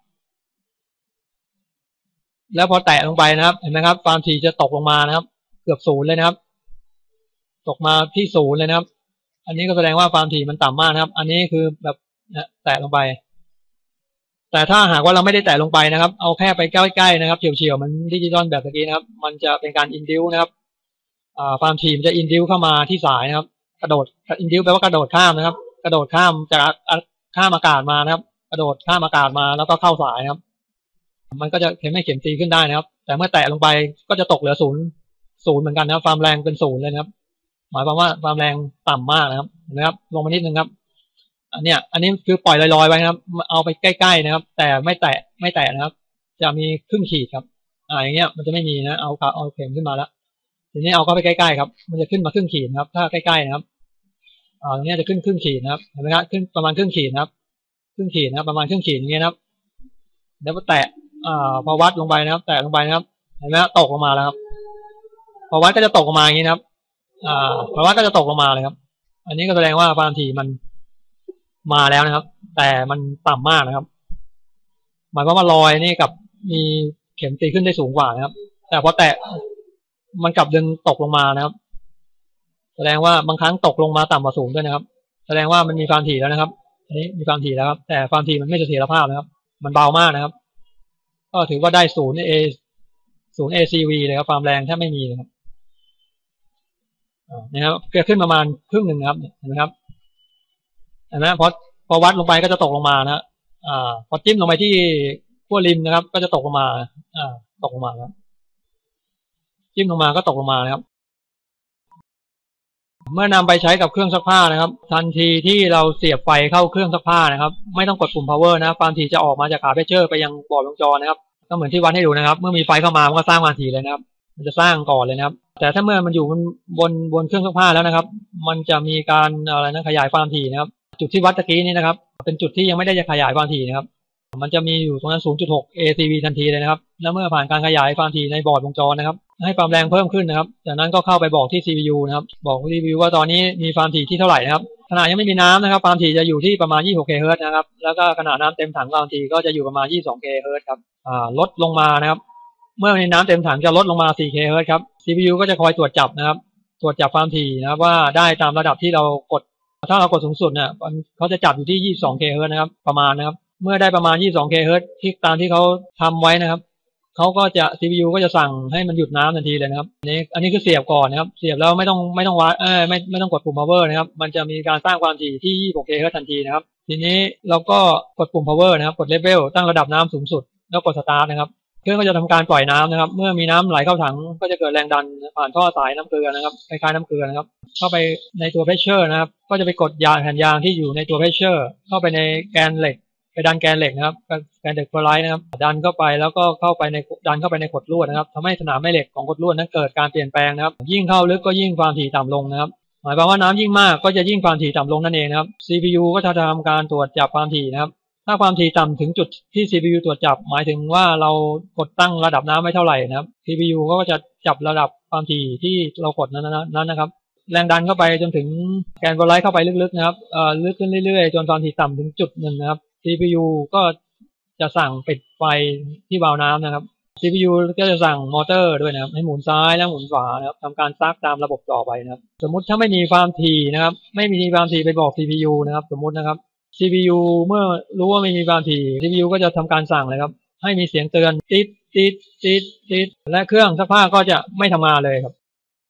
แล้วพอแตะลงไปนะครับเห็นไหมครับความถี่จะตกลงมานะครับเกือบ0เลยนะครับตกมาที่0เลยนะครับอันนี้ก็แสดงว่าความถี่มันต่ำมากนะครับอันนี้คือแบบแตะลงไปแต่ถ้าหากว่าเราไม่ได้แตะลงไปนะครับเอาแค่ไปใกล้ๆนะครับเฉียวๆมันดิจิตอลแบบเมื่อกี้นะครับมันจะเป็นการอินดิวนะครับความถี่มันจะอินดิวเข้ามาที่สายนะครับกระโดดอินดิวแปลว่ากระโดดข้ามนะครับกระโดดข้ามจากข้ามอากาศมานะครับกระโดดข้ามอากาศมาแล้วก็เข้าสายนะครับมันก็จะเข็มตีขึ้นได้นะครับแต่เมื่อแตะลงไปก็จะตกเหลือ0เหมือนกันนะครับความแรงเป็น0เลยนะครับหมายความว่าความแรงต่ำมากนะครับเห็นไหมครับลงมานิดนึงครับอันนี้คือปล่อยลอยๆไว้นะครับเอาไปใกล้ๆนะครับแต่ไม่แตะนะครับจะมีครึ่งขีดครับอย่างเงี้ยมันจะไม่มีนะเอาเข็มขึ้นมาแล้วทีนี้เอาเข้าไปใกล้ๆครับมันจะขึ้นมาครึ่งขีดนะครับถ้าใกล้ๆนะครับตรงนี้จะขึ้นครึ่งขีดนะครับเห็นไหมครับขึ้นประมาณครึ่งขีดนะครับครึ่งขีดนะครับประมาณครึ่งขีดอย่างเงี้ยนะครับแล้วแตะพอวัดลงไปนะครับแตะลงไปนะครับเห็นไหมครับตกลงมาแล้วครับพอวัดก็จะตกลงมาอย่างนี้นะครับพอวัดก็จะตกลงมาเลยครับอันนี้ก็แสดงว่าความถี่มันมาแล้วนะครับแต่มันต่ำมากนะครับหมายความว่าลอยนี่กับมีเข็มตีขึ้นได้สูงกว่านะครับแต่พอแตะมันกลับดึงตกลงมานะครับแสดงว่าบางครั้งตกลงมาต่ำกว่า0ด้วยนะครับแสดงว่ามันมีความถี่แล้วนะครับอันนี้มีความถี่แล้วครับแต่ความถี่มันไม่เสถียรภาพนะครับมันเบามากนะครับก็ถือว่าได้0 ACV เลยครับความแรงแทบไม่มีนะครับนะครับเกิดขึ้นประมาณครึ่งหนึ่งครับเห็นไหมครับเห็นไหมพอวัดลงไปก็จะตกลงมานะพอจิ้มลงไปที่ขั้วริมนะครับก็จะตกลงมาตกลงมาครับจิ้มลงมาก็ตกลงมานะครับเมื่อนำไปใช้กับเครื่องซักผ้านะครับทันทีที่เราเสียบไฟเข้าเครื่องซักผ้านะครับไม่ต้องกดปุ่ม power นะความถี่จะออกมาจากขาเพชเชอร์ไปยังบอร์ดวงจรนะครับก็เหมือนที่วัดให้ดูนะครับเมื่อมีไฟเข้ามามันก็สร้างความถี่เลยนะครับมันจะสร้างก่อนเลยนะครับแต่ถ้าเมื่อมันอยู่บนเครื่องซักผ้าแล้วนะครับมันจะมีการขยายความถี่นะครับจุดที่วัดตะกี้นี้นะครับเป็นจุดที่ยังไม่ได้จะขยายความถี่นะครับมันจะมีอยู่ตรงนั้น 0.6 ACV ทันทีเลยนะครับแล้วเมื่อผ่านการขยายความถี่ในบอร์ดวงจรนะครับให้ความแรงเพิ่มขึ้นนะครับจากนั้นก็เข้าไปบอกที่ CPU นะครับบอก CPU ว่าตอนนี้มีความถี่ที่เท่าไหร่นะครับขณะยังไม่มีน้ำนะครับความถี่จะอยู่ที่ประมาณ 26 kHz นะครับแล้วก็ขณะน้ำเต็มถังความถี่ก็จะอยู่ประมาณ 22 kHz ครับลดลงมานะครับเมื่อมีน้ำเต็มถังจะลดลงมา 4 kHz ครับ CPU ก็จะคอยตรวจจับนะครับตรวจจับความถี่นะครับว่าได้ตามระดับที่เรากดถ้าเรากดสูงสุดเนี่ยเขาจะจับอยู่ที่ 22 kHz นะครับประมาณนะครับเมื่อได้ประมาณ 22 kHz ที่ตามที่เขาทำไว้นะครับเขาก็จะ CPU ก็จะสั่งให้มันหยุดน้ำทันทีเลยนะครับอันนี้คือเสียบก่อนนะครับเสียบแล้วไม่ต้องวัดไม่ต้องกดปุ่ม power นะครับมันจะมีการสร้างความถี่ที่ 26 kHz ทันทีนะครับทีนี้เราก็กดปุ่ม power นะครับกด level ตั้งระดับน้ำสูงสุดแล้วกด start นะครับเครื่องก็จะทำการปล่อยน้ำนะครับเมื่อมีน้ำไหลเข้าถังก็จะเกิดแรงดันผ่านท่อสายน้ำเกลือนะครับคล้ายๆน้ำเกลือนะครับเข้าไปในตัว pressure นะครับก็จะไปกดแผ่นยางที่อยู่ในตัว pressure เข้าไปในแกนเหล็กไปดันแกนเหล็กนะครับแกนเหล็กโคลไลท์นะครับดันเข้าไปแล้วก็ดันเข้าไปในขดลวดนะครับทำให้สนามแม่เหล็กของขดลวดนั้นเกิดการเปลี่ยนแปลงนะครับยิ่งเข้าลึกก็ยิ่งความถี่ต่ำลงนะครับหมายความว่าน้ำยิ่งมากก็จะยิ่งความถี่ต่ำลงนั่นเองนะครับ CPU ก็จะทำการตรวจจับความถี่นะครับถ้าความถี่ต่ำถึงจุดที่ CPU ตรวจจับหมายถึงว่าเรากดตั้งระดับน้ำไม่เท่าไหร่นะครับ CPU ก็จะจับระดับความถี่ที่เรากดนั้นนะครับแรงดันเข้าไปจนถึงแกนโคลไลท์เข้าไปลึกๆนะครับลึกขึ้นเรื่อยๆจนความถี่ต่ำถึงจุดหนึ่งนะครับ CPU ก็จะสั่งปิดไฟที่วาล์วน้ำนะครับ CPU ก็จะสั่งมอเตอร์ด้วยนะครับให้หมุนซ้ายและหมุนขวานะครับทำการซักตามระบบต่อไปนะครับสมมุติถ้าไม่มีความถี่นะครับไม่มีความถี่ไปบอก CPU นะครับสมมุตินะครับ CPU เมื่อรู้ว่าไม่มีความถี่ CPU ก็จะทำการสั่งเลยครับให้มีเสียงเตือนติดและเครื่องซักผ้าก็จะไม่ทำงานเลยครับ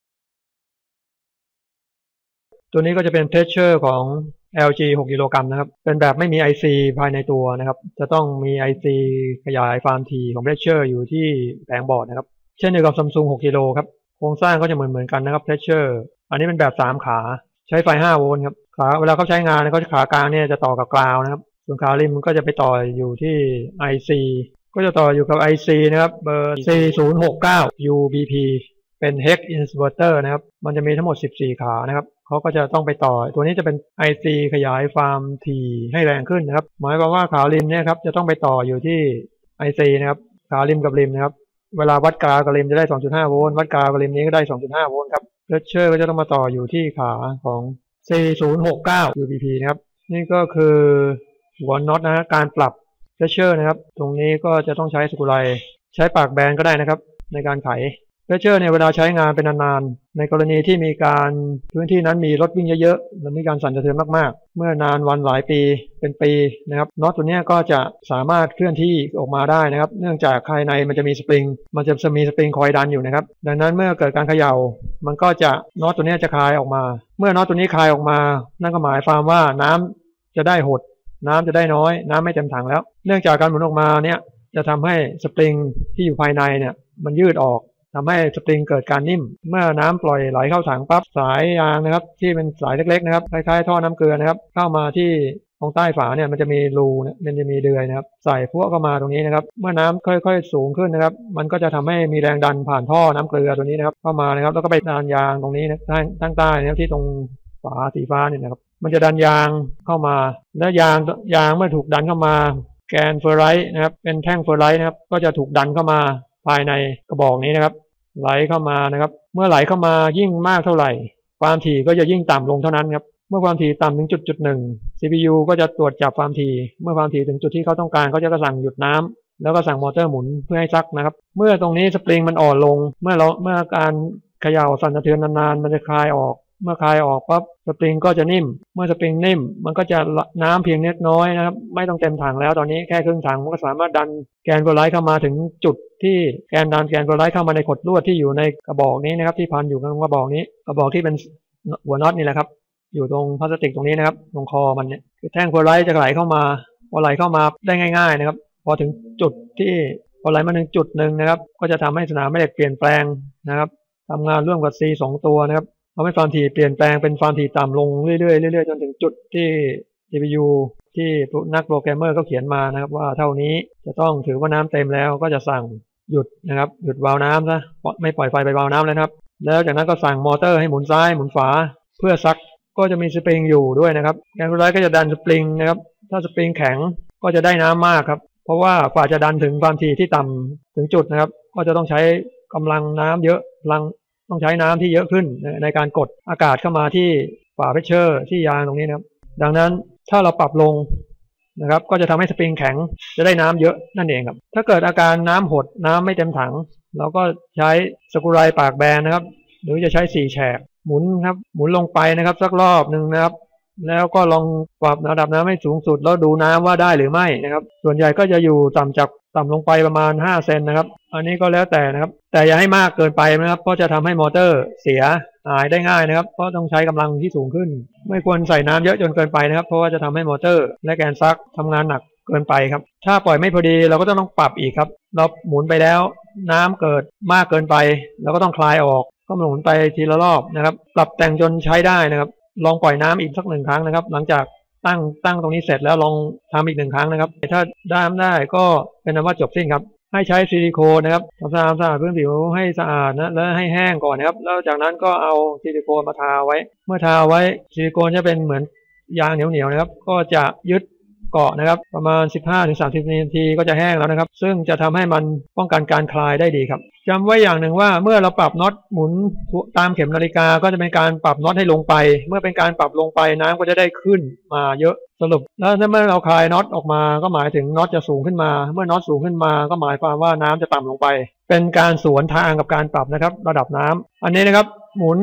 ตัวนี้ก็จะเป็นเพชเชอร์ของ LG 6 กิโลกรัมนะครับเป็นแบบไม่มี IC ภายในตัวนะครับจะต้องมี IC ขยายความถี่ของเพชเชอร์อยู่ที่แผงบอร์ดนะครับเช่นเดียวกับ Samsung 6 กิโลครับโครงสร้างก็จะเหมือนกันนะครับเพชเชอร์อันนี้เป็นแบบ3ขาใช้ไฟ5 โวลต์ครับขาเวลาเขาใช้งานเขาขากลางเนี่ยจะต่อกับกราวนะครับส่วนขาริมก็จะไปต่ออยู่ที่ IC ก็จะต่ออยู่กับ IC นะครับเบอร์ 4069 UBP เป็น Hex Inverter นะครับมันจะมีทั้งหมด14ขานะครับเขาก็จะต้องไปต่อตัวนี้จะเป็น IC ขยายความถี่ให้แรงขึ้นนะครับหมายความว่าขาริมเนี่ยครับจะต้องไปต่ออยู่ที่ IC นะครับขาริมกับริมนะครับเวลาวัดกากับริมจะได้ 2.5 โวลต์วัดกากับริมนี้ก็ได้ 2.5 โวลต์ครับเพรสเชอร์ก็จะต้องมาต่ออยู่ที่ขาของ 4069 UBP นะครับนี่ก็คือหัวน็อตนะการปรับเพรสเชอร์นะครับตรงนี้ก็จะต้องใช้สกรูไลใช้ปากแบนก็ได้นะครับในการไขเพรสเชอร์เนี่ยเวลาใช้งานเป็นนานๆในกรณีที่มีการพื้นที่นั้นมีรถวิ่งเยอะๆและมีการสั่นสะเทือนมากๆเมื่อนานวันหลายปีเป็นปีนะครับน็อตตัวนี้ก็จะสามารถเคลื่อนที่ออกมาได้นะครับเนื่องจากภายในมันจะมีสปริงคอยดันอยู่นะครับดังนั้นเมื่อเกิดการเขย่ามันก็จะน็อตตัวนี้จะคลายออกมาเมื่อน็อตตัวนี้คลายออกมานั่นก็หมายความว่าน้ำจะได้หดน้ำจะได้น้อยน้ำไม่เต็มถังแล้วเนื่องจากการหมุนออกมาเนี่ยจะทำให้สปริงที่อยู่ภายในเนี่ยมันยืดออกทำให้สปริงเกิดการนิ่มเมื่อน้ำปล่อยไหลเข้าถังปั๊บสายยางนะครับที่เป็นสายเล็กๆนะครับคล้ายๆท่อน้ำเกลือนะครับเข้ามาที่ตรงใต้ฝาเนี่ยมันจะมีรูมันจะมีเดือยนะครับใส่พวกเข้ามาตรงนี้นะครับเมื่อน้ำค่อยๆสูงขึ้นนะครับมันก็จะทำให้มีแรงดันผ่านท่อน้ำเกลือตัวนี้นะครับเข้ามานะครับแล้วก็ไปดันยางตรงนี้นะตั้งใต้นะครับที่ตรงฝาสีฟ้าเนี่ยนะครับมันจะดันยางเข้ามาและยางเมื่อถูกดันเข้ามาแกนเฟอร์ไรท์นะครับเป็นแท่งเฟอร์ไรท์นะครับก็จะถูกดันเข้ามาภายในกระบอกนี้นะครับไหลเข้ามานะครับเมื่อไหลเข้ามายิ่งมากเท่าไหร่ความถี่ก็จะยิ่งต่ำลงเท่านั้นครับเมื่อความถี่ต่ำถึงจุดหนึ่ง CPU ก็จะตรวจจับความถี่เมื่อความถี่ถึงจุดที่เขาต้องการเขาจะสั่งหยุดน้ำแล้วก็สั่งมอเตอร์หมุนเพื่อให้ซักนะครับเมื่อตรงนี้สปริงมันอ่อนลงเมื่อการเขย่าสั่นสะเทือนนานๆมันจะคลายออกเมื่อคลายออกปั๊บสปริงก็จะนิ่มเมื่อสปริงนิ่มมันก็จะน้ำเพียงเล็กน้อยนะครับไม่ต้องเต็มถังแล้วตอนนี้แค่ครึ่งถังมันก็สามารถดันแกนโฟลไลท์เข้ามาถึงจุดที่แกนโฟลไลท์เข้ามาในขดลวดที่อยู่ในกระบอกนี้นะครับที่พันอยู่กับกระบอกนี้กระบอกที่เป็นหัวน็อตนี่แหละครับอยู่ตรงพลาสติกตรงนี้นะครับตรงคอมันเนี่ยแท่งโฟลไลท์จะไหลเข้ามาพอไหลเข้ามาได้ง่ายๆนะครับพอถึงจุดที่พอไหลมาถึงจุดหนึ่งนะครับก็จะทำให้สนามแม่เหล็กเปลี่ยนแปลงนะครับทำงานร่วมกับ C 2 ตัวนะครับทำให้ความถี่เปลี่ยนแปลงเป็นความถี่ต่ำลงเรื่อยๆจนถึงจุดที่ CPU ที่นักโปรแกรมเมอร์เขาเขียนมานะครับว่าเท่านี้จะต้องถือว่าน้ำเต็มแล้วก็จะสั่งหยุดนะครับหยุดวาล์วน้ำซะไม่ปล่อยไฟไปวาล์วน้ำแล้วนะครับแล้วจากนั้นก็สั่งมอเตอร์ให้หมุนซ้ายหมุนขวาเพื่อซักก็จะมีสปริงอยู่ด้วยนะครับแกนโฟลไลท์ก็จะดันสปริงนะครับถ้าสปริงแข็งก็จะได้น้ำมากครับเพราะว่ากว่าจะดันถึงความถี่ที่ต่ำถึงจุดนะครับก็จะต้องใช้กำลังน้ำเยอะต้องใช้น้ำที่เยอะขึ้นในการกดอากาศเข้ามาที่ฝาเพรสเชอร์ที่ยางตรงนี้นะครับดังนั้นถ้าเราปรับลงนะครับก็จะทำให้สปริงแข็งจะได้น้ำเยอะนั่นเองครับถ้าเกิดอาการน้ำหดน้ำไม่เต็มถังเราก็ใช้สกรูไลปากแบนนะครับหรือจะใช้4แฉกหมุนครับหมุนลงไปนะครับสักรอบหนึ่งนะครับแล้วก็ลองปรับระดับน้ำให้สูงสุดแล้วดูน้ำว่าได้หรือไม่นะครับส่วนใหญ่ก็จะอยู่ต่ำลงไปประมาณ5เซนนะครับอันนี้ก็แล้วแต่นะครับแต่อย่าให้มากเกินไปนะครับเพราะจะทำให้มอเตอร์เสียหายได้ง่ายนะครับเพราะต้องใช้กำลังที่สูงขึ้นไม่ควรใส่น้ำเยอะจนเกินไปนะครับเพราะว่าจะทำให้มอเตอร์และแกนซักทำงานหนักเกินไปครับถ้าปล่อยไม่พอดีเราก็ต้องปรับอีกครับเราหมุนไปแล้วน้ำเกิดมากเกินไปเราก็ต้องคลายออกก็หมุนไปทีละรอบนะครับปรับแต่งจนใช้ได้นะครับลองปล่อยน้ำอีกสัก1ครั้งนะครับหลังจากตั้งตรงนี้เสร็จแล้วลองทำอีก1ครั้งนะครับถ้าได้ก็เป็นอันว่าจบสิ้นครับให้ใช้ซิลิโคนนะครับทำความสะอาดพื้นผิวให้สะอาดนะแล้วให้แห้งก่อนนะครับแล้วจากนั้นก็เอาซิลิโคนมาทาไว้เมื่อทาไว้ซิลิโคนจะเป็นเหมือนยางเหนียวๆนะครับก็จะยึดเกาะนะครับประมาณ 15-30 นาทีก็จะแห้งแล้วนะครับซึ่งจะทำให้มันป้องกันการคลายได้ดีครับจำไว้อย่างหนึ่งว่าเมื่อเราปรับน็อตหมุนตามเข็มนาฬิกาก็จะเป็นการปรับน็อตให้ลงไปเมื่อเป็นการปรับลงไปน้ำก็จะได้ขึ้นมาเยอะสรุปแล้วเมื่อเราคลายน็อตออกมาก็หมายถึงน็อตจะสูงขึ้นมาเมื่อน็อตสูงขึ้นมาก็หมายความว่าน้ำจะต่ำลงไปเป็นการสวนทางกับการปรับนะครับระดับน้ำอันนี้นะครับหมุน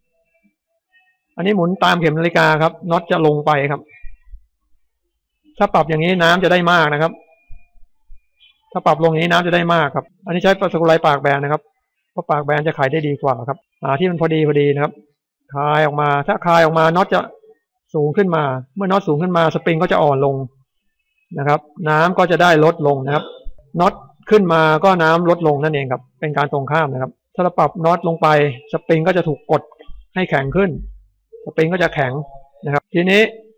ตามเข็มนาฬิกาครับน็อตจะลงไปครับถ้าปรับอย่างนี้น้ำจะได้มากนะครับถ้าปรับลงอย่างนี้น้ำจะได้มากครับอันนี้ใช้สกรูไลปากแบนนะครับเพราะปากแบนจะขายได้ดีกว่าครับที่มันพอดีนะครับคลายออกมาถ้าคลายออกมาน็อตจะสูงขึ้นมาเมื่อน็อตสูงขึ้นมาสปริงก็จะอ่อนลงนะครับน้ำก็จะได้ลดลงนะครับน็อตขึ้นมาก็น้ำลดลงนั่นเองครับเป็นการตรงข้ามนะครับถ้าเราปรับน็อตลงไปสปริงก็จะถูกกดให้แข็งขึ้นสปริงก็จะแข็งนะครับทีนี้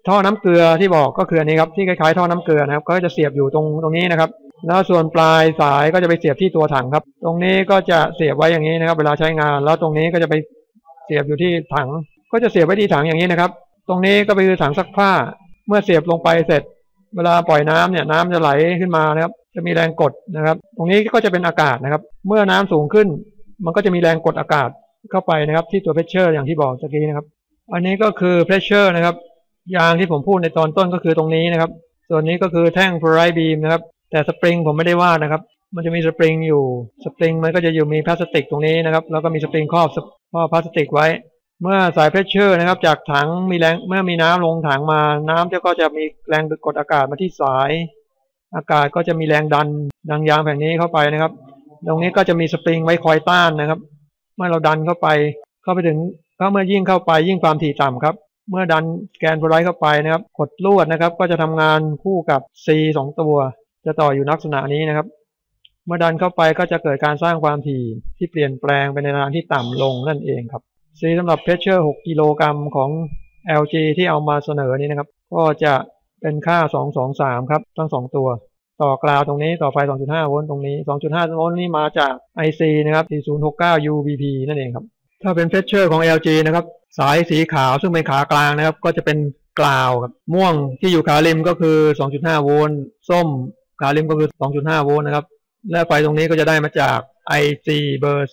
ท่อน้ำเกลือที่บอกก็คืออันนี้ครับที่คล้ายๆท่อน้ำเกลือนะครับก็จะเสียบอยู่ตรงนี้นะครับแล้วส่วนปลายสายก็จะไปเสียบที่ตัวถังครับตรงนี้ก็จะเสียบไว้อย่างนี้นะครับเวลาใช้งานแล้วตรงนี้ก็จะไปเสียบอยู่ที่ถังก็จะเสียบไว้ที่ถังอย่างนี้นะครับตรงนี้ก็คือถังซักผ้าเมื่อเสียบลงไปเสร็จเวลาปล่อยน้ำเนี่ยน้ำจะไหลขึ้นมานะครับจะมีแรงกดนะครับตรงนี้ก็จะเป็นอากาศนะครับเมื่อน้ำสูงขึ้นมันก็จะมีแรงกดอากาศเข้าไปนะครับที่ตัวเพชเชอร์อย่างที่บอกเมื่อกี้นะครับอันนี้ก็คือเพชเชอร์นะครับยางที่ผมพูดในตอนต้นก็คือตรงนี้นะครับส่วนนี้ก็คือแท่งฟลูออไรด์บีมนะครับแต่สปริงผมไม่ได้วาดนะครับมันจะมีสปริงอยู่สปริงมันก็จะอยู่มีพลาสติกตรงนี้นะครับแล้วก็มีสปริงครอบพลาสติกไว้เมื่อสายเพชเชอร์นะครับจากถังมีแรงเมื่อมีน้ำลงถังมาน้ำก็จะมีแรงกดอากาศมาที่สายอากาศก็จะมีแรงดันยางแผงนี้เข้าไปนะครับตรงนี้ก็จะมีสปริงไว้คอยต้านนะครับเมื่อเราดันเข้าไปถึงเมื่อยิ่งเข้าไปยิ่งความถี่ต่ำครับเมื่อดันแกนโพลาไรด์เข้าไปนะครับกดลวดนะครับก็จะทำงานคู่กับ C 2 ตัวจะต่ออยู่ลักษณะนี้นะครับเมื่อดันเข้าไปก็จะเกิดการสร้างความถี่ที่เปลี่ยนแปลงไปในทางที่ต่ำลงนั่นเองครับ C สำหรับเพชเชอร์6กิโลกรัมของ LG ที่เอามาเสนอนี้นะครับก็จะเป็นค่า223ครับทั้ง2ตัวต่อกราวตรงนี้ต่อไฟ 2.5 โวลต์ตรงนี้ 2.5 โวลต์นี่มาจาก IC นะครับ4069 UBP นั่นเองครับถ้าเป็นเพชเชอร์ของ LG นะครับสายสีขาวซึ่งเป็นขากลางนะครับก็จะเป็นกราวครับม่วงที่อยู่ขาริมก็คือ 2.5 โวลต์ส้มขาริมก็คือ 2.5 โวลต์นะครับและไฟตรงนี้ก็จะได้มาจาก IC เบอร์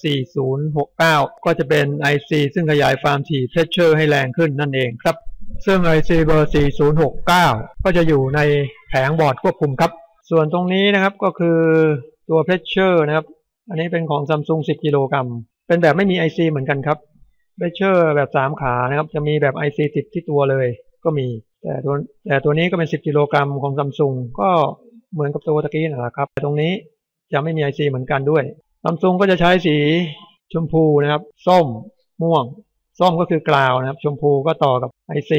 4069 ก็จะเป็น IC ซึ่งขยายความถี่เพชเชอร์ให้แรงขึ้นนั่นเองครับซึ่ง IC เบอร์ 4069 ก็จะอยู่ในแผงบอร์ดควบคุมครับส่วนตรงนี้นะครับก็คือตัวเพชเชอร์นะครับอันนี้เป็นของ Samsung 10 กิโลกรัมเป็นแบบไม่มี IC เหมือนกันครับเพชเชอร์แบบ3ขานะครับจะมีแบบ IC ติดที่ตัวเลยก็มีแต่ตัวนี้ก็เป็น10 กิโลกรัมของ Samsung ก็เหมือนกับตัวตะกี้นะครับแต่ตรงนี้จะไม่มี IC เหมือนกันด้วย Samsung ก็จะใช้สีชมพูนะครับส้มม่วงส้มก็คือกราวนะครับชมพูก็ต่อกับ IC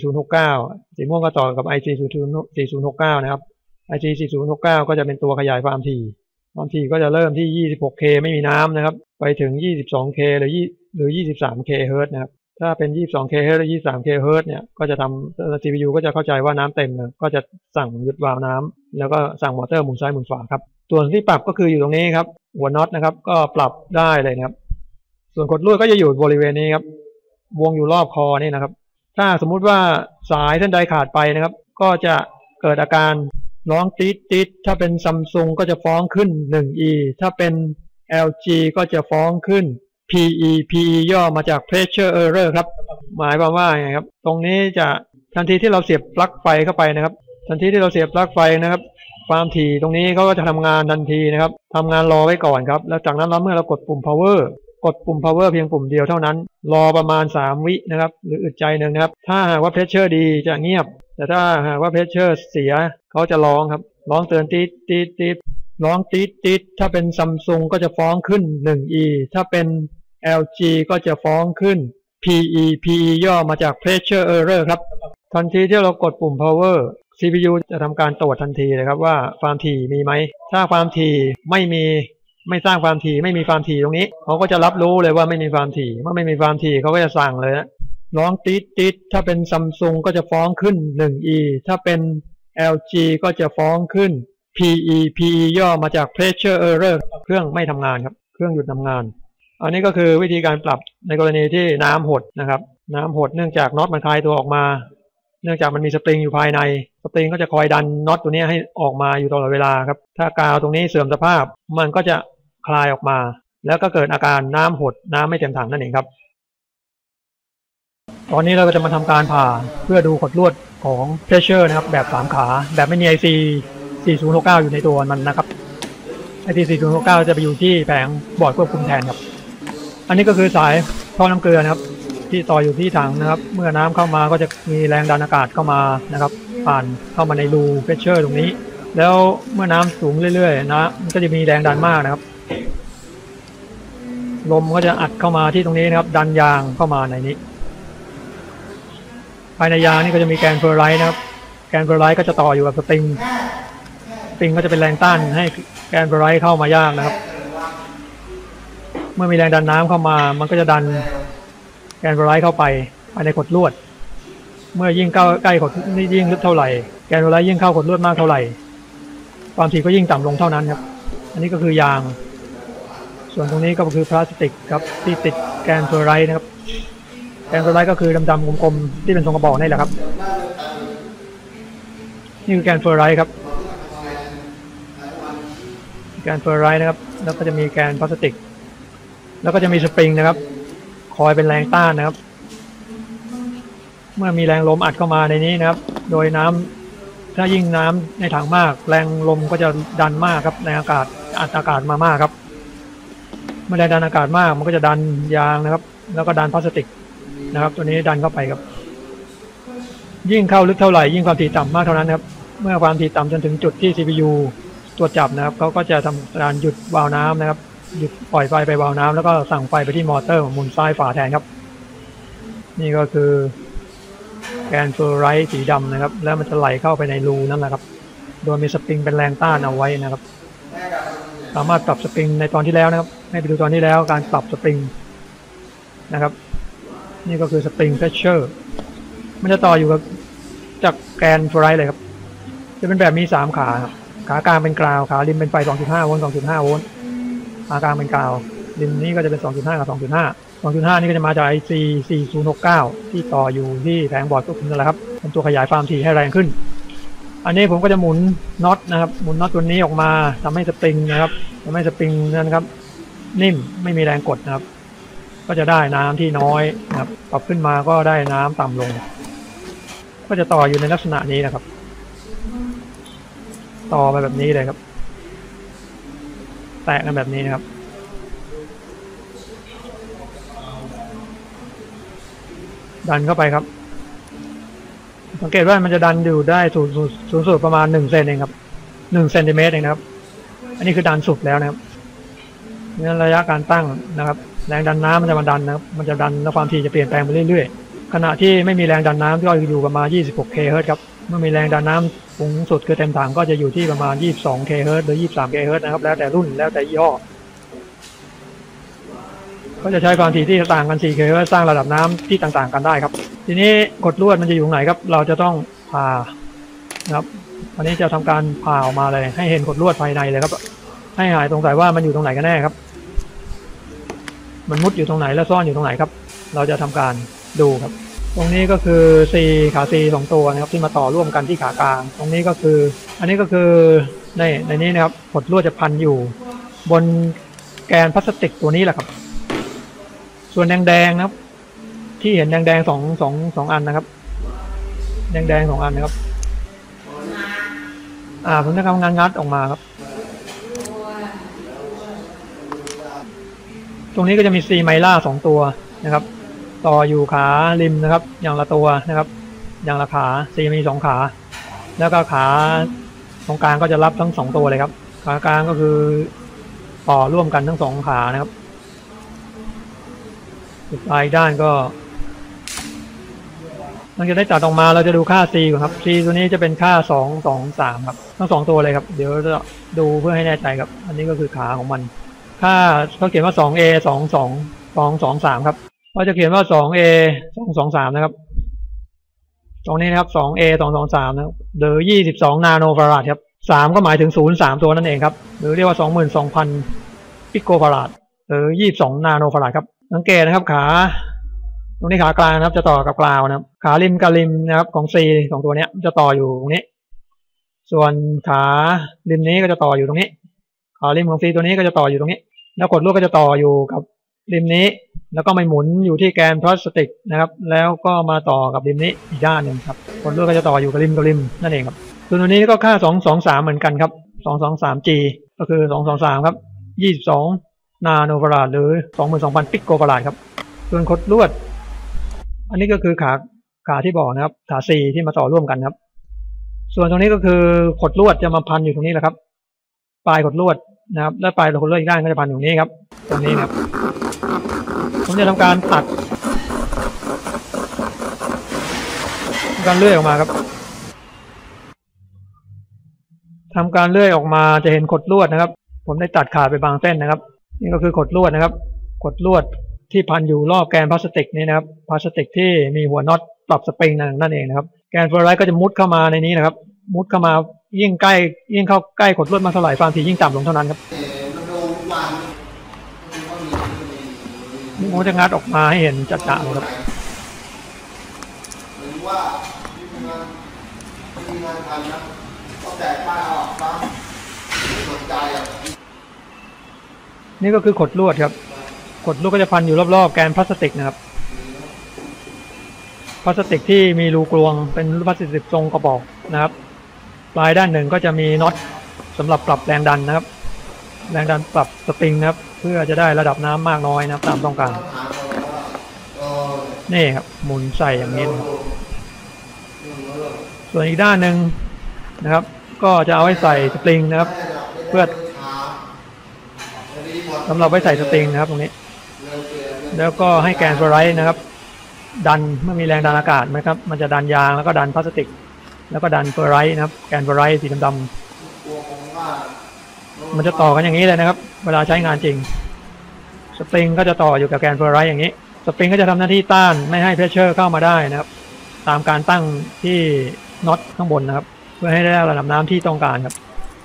4069สีม่วงก็ต่อกับ IC 4069นะครับ IC 4069ก็จะเป็นตัวขยายความถี่ก็จะเริ่มที่ 26K ไม่มีน้ำนะครับไปถึง 22K หรือ 23K เฮิรตซ์นะครับถ้าเป็น 22K เฮิรตซ์หรือ 23K เฮิรตซ์เนี่ยก็จะทำ CPU ก็จะเข้าใจว่าน้ำเต็มนะก็จะสั่งหยุดวาล์วน้ำแล้วก็สั่งมอเตอร์หมุนซ้ายหมุนขวาครับส่วนที่ปรับก็คืออยู่ตรงนี้ครับหัวน็อตนะครับก็ปรับได้เลยนะครับส่วนกดลวดก็จะอยู่บริเวณนี้ครับวงอยู่รอบคอนี่นะครับถ้าสมมุติว่าสายเส้นใดขาดไปนะครับก็จะเกิดอาการร้องติดถ้าเป็น Samsung ก็จะฟ้องขึ้น 1E ถ้าเป็น LG ก็จะฟ้องขึ้น PE ย่อมาจาก Pressure Error ครับหมายความว่าไงครับตรงนี้จะทันทีที่เราเสียบปลั๊กไฟเข้าไปนะครับทันทีที่เราเสียบปลั๊กไฟนะครับความถี่ตรงนี้เขาก็จะทำงานทันทีนะครับทำงานรอไว้ก่อนครับแล้วจากนั้นเมื่อเรากดปุ่ม power เพียงปุ่มเดียวเท่านั้นรอประมาณ3วินะครับหรืออึดใจหนึ่งนะครับถ้าหากว่า pressure ดีจะเงียบแต่ถ้าหากว่า pressure เสียเขาจะร้องครับร้องเตือนติดร้องติดถ้าเป็น Samsung ก็จะฟ้องขึ้น 1E ถ้าเป็น LG ก็จะฟ้องขึ้น PE ย่อมาจาก pressure error ครับทันทีที่เรากดปุ่ม power CPU จะทำการตรวจทันทีเลยครับว่าความถี่มีไหมถ้าความถี่ไม่สร้างความถี่ไม่มีความถี่ตรงนี้เขาก็จะรับรู้เลยว่าไม่มีความถี่เมื่อไม่มีความถี่เขาก็จะสั่งเลยนะร้องติดถ้าเป็น Samsung ก็จะฟ้องขึ้น 1E ถ้าเป็น LG ก็จะฟ้องขึ้น PE ย่อมาจาก pressure error เครื่องไม่ทำงานครับเครื่องหยุดทำงานอันนี้ก็คือวิธีการปรับในกรณีที่น้ำหดนะครับน้ำหดเนื่องจากน็อตมันคลายตัวออกมาเนื่องจากมันมีสปริงอยู่ภายในสปริงก็จะคอยดันน็อตตัวนี้ให้ออกมาอยู่ตลอดเวลาครับถ้ากาวตรงนี้เสื่อมสภาพมันก็จะคลายออกมาแล้วก็เกิดอาการน้ำหดน้ำไม่เต็มถังนั่นเองครับตอนนี้เราก็จะมาทำการผ่าเพื่อดูขดลวดของเพชเชอร์นะครับแบบ3ขาแบบไม่มี IC 4069อยู่ในตัวมันนะครับ IC 4069จะไปอยู่ที่แผงบอร์ดควบคุมแทนครับอันนี้ก็คือสายท่อน้ำเกลือนะครับที่ต่ออยู่ที่ถังนะครับเมื่อน้ำเข้ามาก็จะมีแรงดันอากาศเข้ามานะครับผ่านเข้ามาในรูเพชเชอร์ตรงนี้แล้วเมื่อน้ำสูงเรื่อยๆนะมันก็จะมีแรงดันมากนะครับลมก็จะอัดเข้ามาที่ตรงนี้นะครับดันยางเข้ามาในนี้ภายในยางนี่ก็จะมีแกนเฟอร์ไรท์นะครับแกนเฟอร์ไรท์ก็จะต่ออยู่กับสปริงก็จะเป็นแรงต้านให้แกนเฟอร์ไรท์เข้ามายากนะครับเมื่อมีแรงดันน้ำเข้ามามันก็จะดันแกนเฟอร์ไรท์เข้าไปภายในขดลวดเมื่อยิ่งใกล้ขดยิ่งลึกเท่าไหร่แกนโฟไรต์ยิ่งเข้าขดลวดมากเท่าไหร่ความถี่ก็ยิ่งต่ำลงเท่านั้นครับอันนี้ก็คือยางส่วนตรงนี้ก็คือพลาสติกครับที่ติดแกนโฟไรต์นะครับแกนโฟไรต์ก็คือดำๆกลมๆที่เป็นทรงกระบอกนี่แหละครับนี่คือแกนโฟไรต์ครับแกนโฟไรต์นะครับแล้วก็จะมีแกนพลาสติกแล้วก็จะมีสปริงนะครับคอยเป็นแรงต้านนะครับเมื่อมีแรงลมอัดเข้ามาในนี้นะครับโดยน้ำถ้ายิ่งน้ำในถังมากแรงลมก็จะดันมากครับแรงอากาศอัดอากาศมามากครับเมื่อแรงดันอากาศมากมันก็จะดันยางนะครับแล้วก็ดันพลาสติกนะครับตัวนี้ดันเข้าไปครับยิ่งเข้าลึกเท่าไหร่ยิ่งความถี่ต่ำมากเท่านั้นครับเมื่อความถี่ต่ำจนถึงจุดที่ CPU ตรวจจับนะครับเขาก็จะทำการหยุดวาล์วน้ำนะครับหยุดปล่อยไฟไปวาล์วน้ำแล้วก็สั่งไฟไปที่มอเตอร์หมุนซ้ายฝาแทนครับนี่ก็คือแกนโฟไรต์สีดำนะครับแล้วมันจะไหลเข้าไปในรูนั่นแหละครับโดยมีสปริงเป็นแรงต้านเอาไว้นะครับสามารถปรับสปริงในตอนที่แล้วนะครับให้ไปดูตอนที่แล้วการปรับสปริงนะครับนี่ก็คือสปริงเพรสเชอร์มันจะต่ออยู่กับจากแกนโฟไรต์เลยครับจะเป็นแบบมี3ขาครับขากลางเป็นกราวขาริมเป็นไฟ 2.5 โวลต์ 2.5 โวลต์ขากลางเป็นกราวริมนี้ก็จะเป็น 2.5 กับ 2.5 นี่ก็จะมาจาก IC 4069ที่ต่ออยู่ที่แผงบอร์ดควบคุมนั่นแหละครับเป็นตัวขยายความถี่ให้แรงขึ้นอันนี้ผมก็จะหมุนน็อตนะครับหมุนน็อตตัวนี้ออกมาทำให้สปริงนะครับทำให้สปริงนั้นครับนิ่มไม่มีแรงกดนะครับก็จะได้น้ำที่น้อยนะครับปรับขึ้นมาก็ได้น้ำต่ำลงก็จะต่ออยู่ในลักษณะนี้นะครับต่อไปแบบนี้เลยครับแตะกันแบบนี้นะครับดันเข้าไปครับสังเกตว่ามันจะดันอยู่ได้สูงสุดประมาณ1 เซนเองครับ1 เซนติเมตรเองนะครับอันนี้คือดันสุดแล้วนะครับนี่ระยะการตั้งนะครับแรงดันน้ำมันจะมาดันนะครับมันจะดันแล้วความถี่จะเปลี่ยนแปลงไปเรื่อยๆขณะที่ไม่มีแรงดันน้ำก็อยู่ประมาณ26 kHz ครับเมื่อมีแรงดันน้ำสูงสุดคือเต็มถังก็จะอยู่ที่ประมาณ22 kHz หรือ23 kHz นะครับแล้วแต่รุ่นแล้วแต่ยี่ห้อก็จะใช้ความถี่ที่ต่างกัน4 kHz สร้างระดับน้ำที่ต่างๆกันได้ครับทีนี้กดลวดมันจะอยู่ตรงไหนครับเราจะต้องผ่านะครับอันนี้จะทำการผ่าออกมาเลยให้เห็นกดลวดภายในเลยครับให้หายสงสัยว่ามันอยู่ตรงไหนกันแน่ครับมันมุดอยู่ตรงไหนและซ่อนอยู่ตรงไหนครับเราจะทำการดูครับตรงนี้ก็คือ C ขา C 2 ตัวนะครับที่มาต่อร่วมกันที่ขากลางตรงนี้ก็คืออันนี้ก็คือในนี้นะครับกดลวดจะพันอยู่บนแกนพลาสติกตัวนี้แหละครับส่วนแดงๆนะครับที่เห็นแดงๆสองอันนะครับแดงๆ2 อันนะครับผมจะทำงานงัดออกมาครับตรงนี้ก็จะมี C ไมล่า2 ตัวนะครับต่ออยู่ขาริมนะครับอย่างละตัวนะครับอย่างละขา C มี2 ขาแล้วก็ขาตรงกลางก็จะรับทั้ง2 ตัวเลยครับขากลางก็คือต่อร่วมกันทั้ง2 ขานะครับปลายด้านก็มันจะได้ตัดออกมาเราจะดูค่า C ก่อนครับ C ตัวนี้จะเป็นค่า223ครับทั้ง2 ตัวเลยครับเดี๋ยวจะดูเพื่อให้แน่ใจครับอันนี้ก็คือขาของมันค่าเขาเขียนว่า 2A 223ครับก็จะเขียนว่า 2A 223นะครับตรงนี้นะครับ 2A 223นะครับหรือ22 นาโนฟาราดครับ3ก็หมายถึง0 3 ตัวนั่นเองครับหรือเรียกว่า 22,000 ปิโกฟาราดหรือ22 นาโนฟาราดครับสังเกตนะครับขาตรงนี้ขากลางนะครับจะต่อกับกราวนะครับขาริมกับริมนะครับของ C 2 ตัวนี้จะต่ออยู่ตรงนี้ส่วนขาริมนี้ก็จะต่ออยู่ตรงนี้ขาริมของ C ตัวนี้ก็จะต่ออยู่ตรงนี้แล้วกดลวดก็จะต่ออยู่กับริมนี้แล้วก็ไม่หมุนอยู่ที่แกนพลาสติกนะครับแล้วก็มาต่อกับริมนี้อีกด้านหนึ่งครับกดลวดก็จะต่ออยู่กับริมนั่นเองครับส่วนตัวนี้ก็ค่า223เหมือนกันครับ 223G ก็คือ223ครับ22 นาโนฟาราดหรือ 22,000 ปิโกฟาราดครับส่วนกดลวดอันนี้ก็คือขาที่บอกนะครับขา C ที่มาต่อร่วมกันครับส่วนตรงนี้ก็คือกดลวดจะมาพันอยู่ตรงนี้แหละครับปลายกดลวดนะครับและปลายกดลวดอีกด้านก็จะพันอยู่นี้ครับตรงนี้ครับผมจะทำการตัดการเลื่อยออกมาครับทำการเลื่อยออกมาจะเห็นกดลวดนะครับผมได้ตัดขาดไปบางเส้นนะครับนี่ก็คือกดลวดนะครับกดลวดที่พันอยู่รอบแกนพลาสติกนี่นะครับพลาสติกที่มีหัวน็อตปรับสปริงนั่นเองนะครับแกนเฟอร์ไรท์ก็จะมุดเข้ามาในนี้นะครับมุดเข้ามายิ่งเข้าใกล้ขดลวดมากเท่าไหร่ความถี่ยิ่งต่ำลงเท่านั้นครับมันจะงัดออกมาให้เห็นจัดๆเลยครับว่ามีงานทำนะก็แตกป้ายออกบ้างสนใจอ่ะนี่ก็คือขดลวดครับขดลวดก็จะพันอยู่รอบๆแกนพลาสติกนะครับพลาสติกที่มีรูกลวงเป็นพลาสติกทรงกระบอกนะครับปลายด้านหนึ่งก็จะมีน็อตสำหรับปรับแรงดันนะครับแรงดันปรับสปริงนะครับเพื่อจะได้ระดับน้ำมากน้อยนะครับตามต้องการนี่ครับหมุนใส่อย่างนี้นะครับส่วนอีกด้านหนึ่งนะครับก็จะเอาไว้ใส่สปริงนะครับเพื่อสำหรับไว้ใส่สปริงนะครับตรงนี้แล้วก็ให้แกนเฟอร์ไรท์นะครับดันเมื่อมีแรงดันอากาศนะครับมันจะดันยางแล้วก็ดันพลาสติกแล้วก็ดันเฟอร์ไรท์นะครับแกนเฟอร์ไรท์สีดำๆมันจะต่อกันอย่างนี้เลยนะครับเวลาใช้งานจริงสปริงก็จะต่ออยู่กับแกนเฟอร์ไรท์อย่างนี้สปริงก็จะทำหน้าที่ต้านไม่ให้เพรสเชอร์เข้ามาได้นะครับตามการตั้งที่น็อตข้างบนนะครับเพื่อให้ได้ระดับน้ำที่ต้องการครับ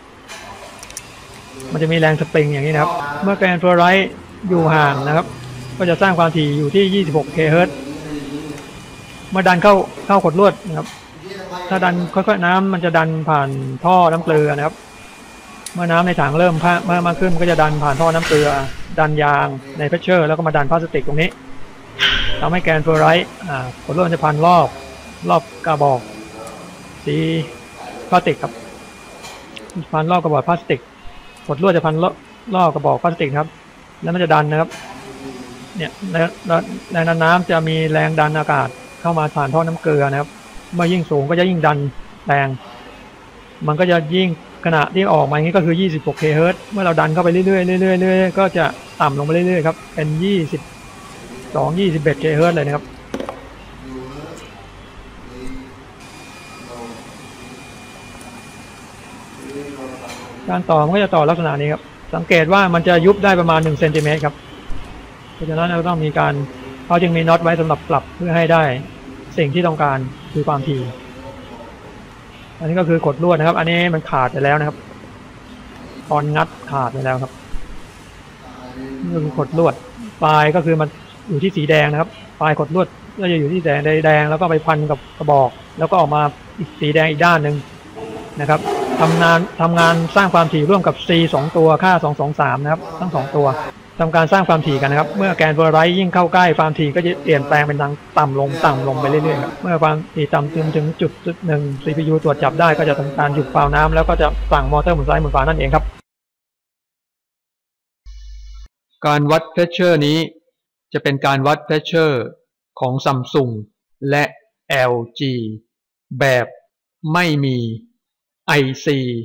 มันจะมีแรงสปริงอย่างนี้นะครับเมื่อแกนเฟอร์ไรท์อยู่ห่างนะครับก็จะสร้างความถี่อยู่ที่26 kHz เมื่อดันเข้าขดลวดนะครับถ้าดันค่อยๆน้ำมันจะดันผ่านท่อน้ำเกลือนะครับเมื่อน้ำในถังเริ่มมากขึ้นก็จะดันผ่านท่อน้ำเกลือดันยางในเพรสเชอร์แล้วก็มาดันพลาสติกตรงนี้ทำให้แกนเฟอร์ไรท์ขดลวดจะพันรอบกระบอกสีพลาสติกครับพันรอบกระบอกพลาสติกขดลวดจะพันรอบกระบอกพลาสติกครับแล้วมันจะดันนะครับเนี่ยแรงดันน้ำจะมีแรงดันอากาศเข้ามาผ่านท่อน้ำเกลือนะครับเมื่อยิ่งสูงก็จะยิ่งดันแรงมันก็จะยิ่งขณะที่ออกมาอย่างนี้ก็คือ26 kHz เมื่อเราดันเข้าไปเรื่อยๆก็จะต่ำลงไปเรื่อยๆครับเป็น21 kHz เลยนะครับการต่อมันก็จะต่อลักษณะนี้ครับสังเกตว่ามันจะยุบได้ประมาณ1 เซนติเมตรครับเพราะฉะนั้นเราต้องมีการเขาจึงมีน็อตไว้สำหรับปรับเพื่อให้ได้สิ่งที่ต้องการคือความถี่อันนี้ก็คือขดลวดนะครับอันนี้มันขาดไปแล้วนะครับตอนงัดขาดไปแล้วครับนี่ก็คือขดลวดปลายก็คือมันอยู่ที่สีแดงนะครับปลายขดลวดก็จะอยู่ที่แดงแล้วก็ไปพันกับกระบอกแล้วก็ออกมาอีกสีแดงอีกด้านหนึ่งนะครับทำงานสร้างความถี่ร่วมกับ C 2 ตัวค่า223นะครับทั้ง2ตัวทำการสร้างความถี่กันนะครับเมื่อแกนเฟอร์ไรท์ยิ่งเข้าใกล้ความถี่ก็จะเปลี่ยนแปลงเป็นทางต่ำลงไปเรื่อยๆครับเมื่อความถี่ต่ำถึงจุดหนึ่ง CPU ตรวจจับได้ก็จะทำการหยุดฟาวน้ำแล้วก็จะสั่งมอเตอร์หมุนซ้ายหมุนขวานั่นเองครับการวัดเพรสเชอร์นี้จะเป็นการวัดเพรสเชอร์ของ Samsung และ LG แบบไม่มี IC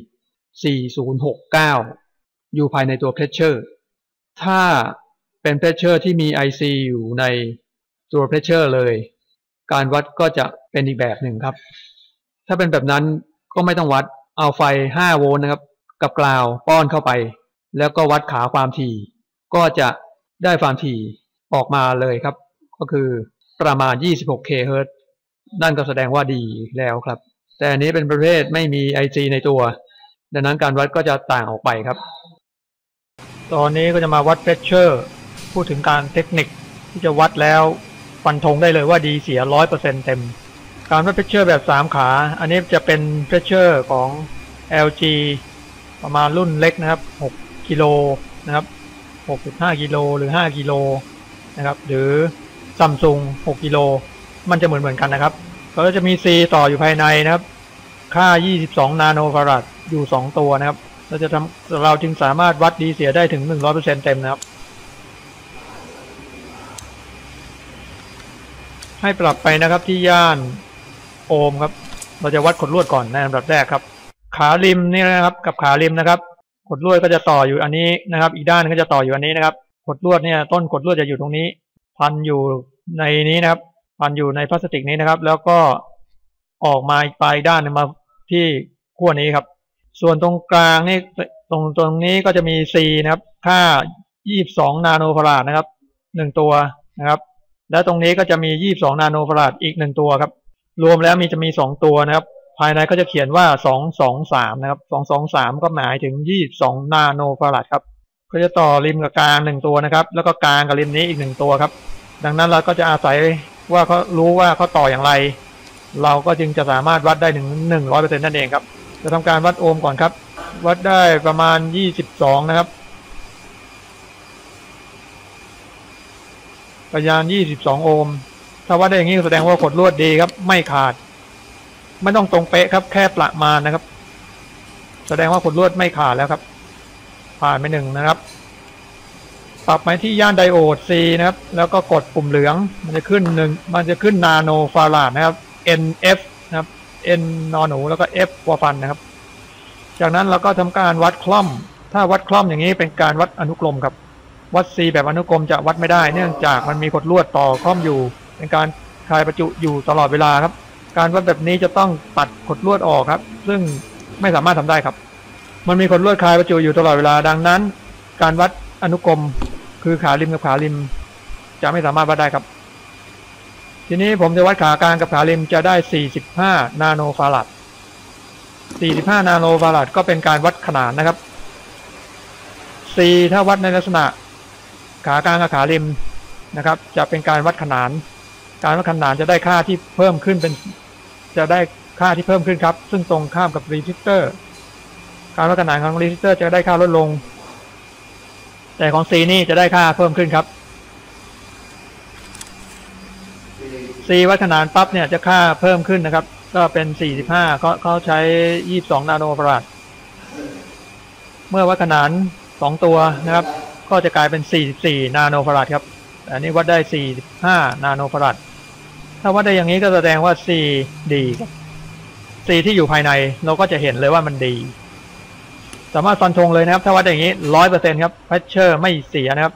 4069อยู่ภายในตัวเพรสเชอร์ถ้าเป็นเพรสเชอร์ที่มี IC อยู่ในตัวเพรสเชอร์เลยการวัดก็จะเป็นอีกแบบหนึ่งครับถ้าเป็นแบบนั้นก็ไม่ต้องวัดเอาไฟ5 โวลต์นะครับกับกราวป้อนเข้าไปแล้วก็วัดขาความถี่ก็จะได้ความถี่ออกมาเลยครับก็คือประมาณ26 kHz นั่นก็แสดงว่าดีแล้วครับแต่อันนี้เป็นประเภทไม่มี IC ในตัวดังนั้นการวัดก็จะต่างออกไปครับตอนนี้ก็จะมาวัดเพรสเชอร์พูดถึงการเทคนิคที่จะวัดแล้วฟันธงได้เลยว่าดีเสีย 100% เต็มการวัดเพรสเชอร์แบบ3 ขาอันนี้จะเป็นเพรสเชอร์ของ LG ประมาณรุ่นเล็กนะครับ6 กิโลนะครับ 6.5 กิโลหรือ5 กิโลนะครับหรือ Samsung 6 กิโลมันจะเหมือนกันนะครับก็จะมี C ต่ออยู่ภายในนะครับค่า22 นาโนฟาราดอยู่2 ตัวนะครับเราจึงสามารถวัดดีเสียได้ถึง 100% เต็มนะครับให้ปรับไปนะครับที่ย่านโอห์มครับเราจะวัดขดลวดก่อนในอันดับแรกครับขาริมนี่นะครับกับขาริมนะครับขดลวดก็จะต่ออยู่อันนี้นะครับอีกด้านก็จะต่ออยู่อันนี้นะครับขดลวดเนี่ยต้นขดลวดจะอยู่ตรงนี้พันอยู่ในนี้นะครับพันอยู่ในพลาสติกนี้นะครับแล้วก็ออกมาปลายด้านมาที่ขั้วนี้ครับส่วนตรงกลางนี่ตรงนี้ก็จะมี C นะครับค่า22 นาโนฟาราดนะครับ1 ตัวนะครับแล้วตรงนี้ก็จะมี22นาโนฟาราดอีก1ตัวครับรวมแล้วจะมี2ตัวนะครับภายในก็จะเขียนว่า223นะครับ223ก็หมายถึง22นาโนฟาราดครับก็จะต่อริมกับกลาง1ตัวนะครับแล้วก็กลางกับริมนี้อีก1ตัวครับดังนั้นเราก็จะอาศัยว่าเขารู้ว่าเขาต่ออย่างไรเราก็จึงจะสามารถวัดได้ถึง 100% นั่นเองครับจะทำการวัดโอห์มก่อนครับวัดได้ประมาณ22นะครับประมาณ22โอห์มถ้าวัดได้อย่างนี้แสดงว่าขดลวดดีครับไม่ขาดไม่ต้องตรงเป๊ะครับแค่ประมาณนะครับแสดงว่าขดลวดไม่ขาดแล้วครับผ่านไป1นะครับปรับไปที่ย่านไดโอด C นะครับแล้วก็กดปุ่มเหลืองมันจะขึ้นนาโนฟาราดนะครับ NF นะครับ N นอนหนูแล้วก็ F วอฟันนะครับจากนั้นเราก็ทำการวัดคล่อมถ้าวัดคล่อมอย่างนี้เป็นการวัดอนุกรมครับวัด C แบบอนุกรมจะวัดไม่ได้เนื่องจากมันมีขดลวดต่อคล่อมอยู่เป็นการคลายประจุอยู่ตลอดเวลาครับการวัดแบบนี้จะต้องตัดขดลวดออกครับซึ่งไม่สามารถทำได้ครับมันมีขดลวดคลายประจุอยู่ตลอดเวลาดังนั้นการวัดอนุกรมคือขาริมกับขาริมจะไม่สามารถวัดได้ครับทีนี้ผมจะวัดขากลางกับขาริมจะได้45นาโนฟาราด45นาโนฟาราดก็เป็นการวัดขนานนะครับ C ถ้าวัดในลักษณะขากลางกับขาริมนะครับจะเป็นการวัดขนานการวัดขนานจะได้ค่าที่เพิ่มขึ้นครับซึ่งตรงข้ามกับรีจิสเตอร์การวัดขนานของรีจิสเตอร์จะได้ค่าลดลงแต่ของ C นี่จะได้ค่าเพิ่มขึ้นครับ C วัดขนานปั๊บเนี่ยจะค่าเพิ่มขึ้นนะครับก็เป็น45เขาใช้22นาโนฟาราดเมื่อวัดขนาน2ตัวนะครับก็จะกลายเป็น44นาโนฟาราดครับอันนี้วัดได้45นาโนฟาราดถ้าวัดได้อย่างนี้ก็แสดงว่า C ดีครับ C ที่อยู่ภายในเราก็จะเห็นเลยว่ามันดีสามารถฟันธงเลยนะครับถ้าวัดอย่างนี้ 100% ครับเพชเชอร์ไม่เสียนะครับ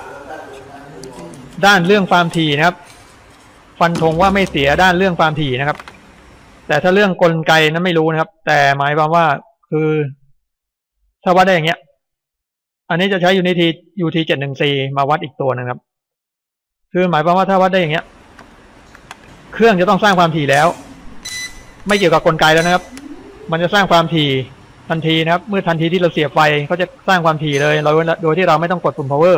ด้านเรื่องความถี่นะครับฟันธงว่าไม่เสียด้านเรื่องความถี่นะครับแต่ถ้าเรื่องกลไกนั้นไม่รู้นะครับแต่หมายความว่าคือถ้าวัดได้อย่างเงี้ยอันนี้จะใช้UT71C มาวัดอีกตัวนึงครับคือหมายความว่าถ้าวัดได้อย่างเงี้ยเครื่องจะต้องสร้างความถี่แล้วไม่เกี่ยวกับกลไกแล้วนะครับมันจะสร้างความถี่ทันทีนะครับเมื่อทันทีที่เราเสียบไฟเขาจะสร้างความถี่เลยโดยที่เราไม่ต้องกดปุ่ม power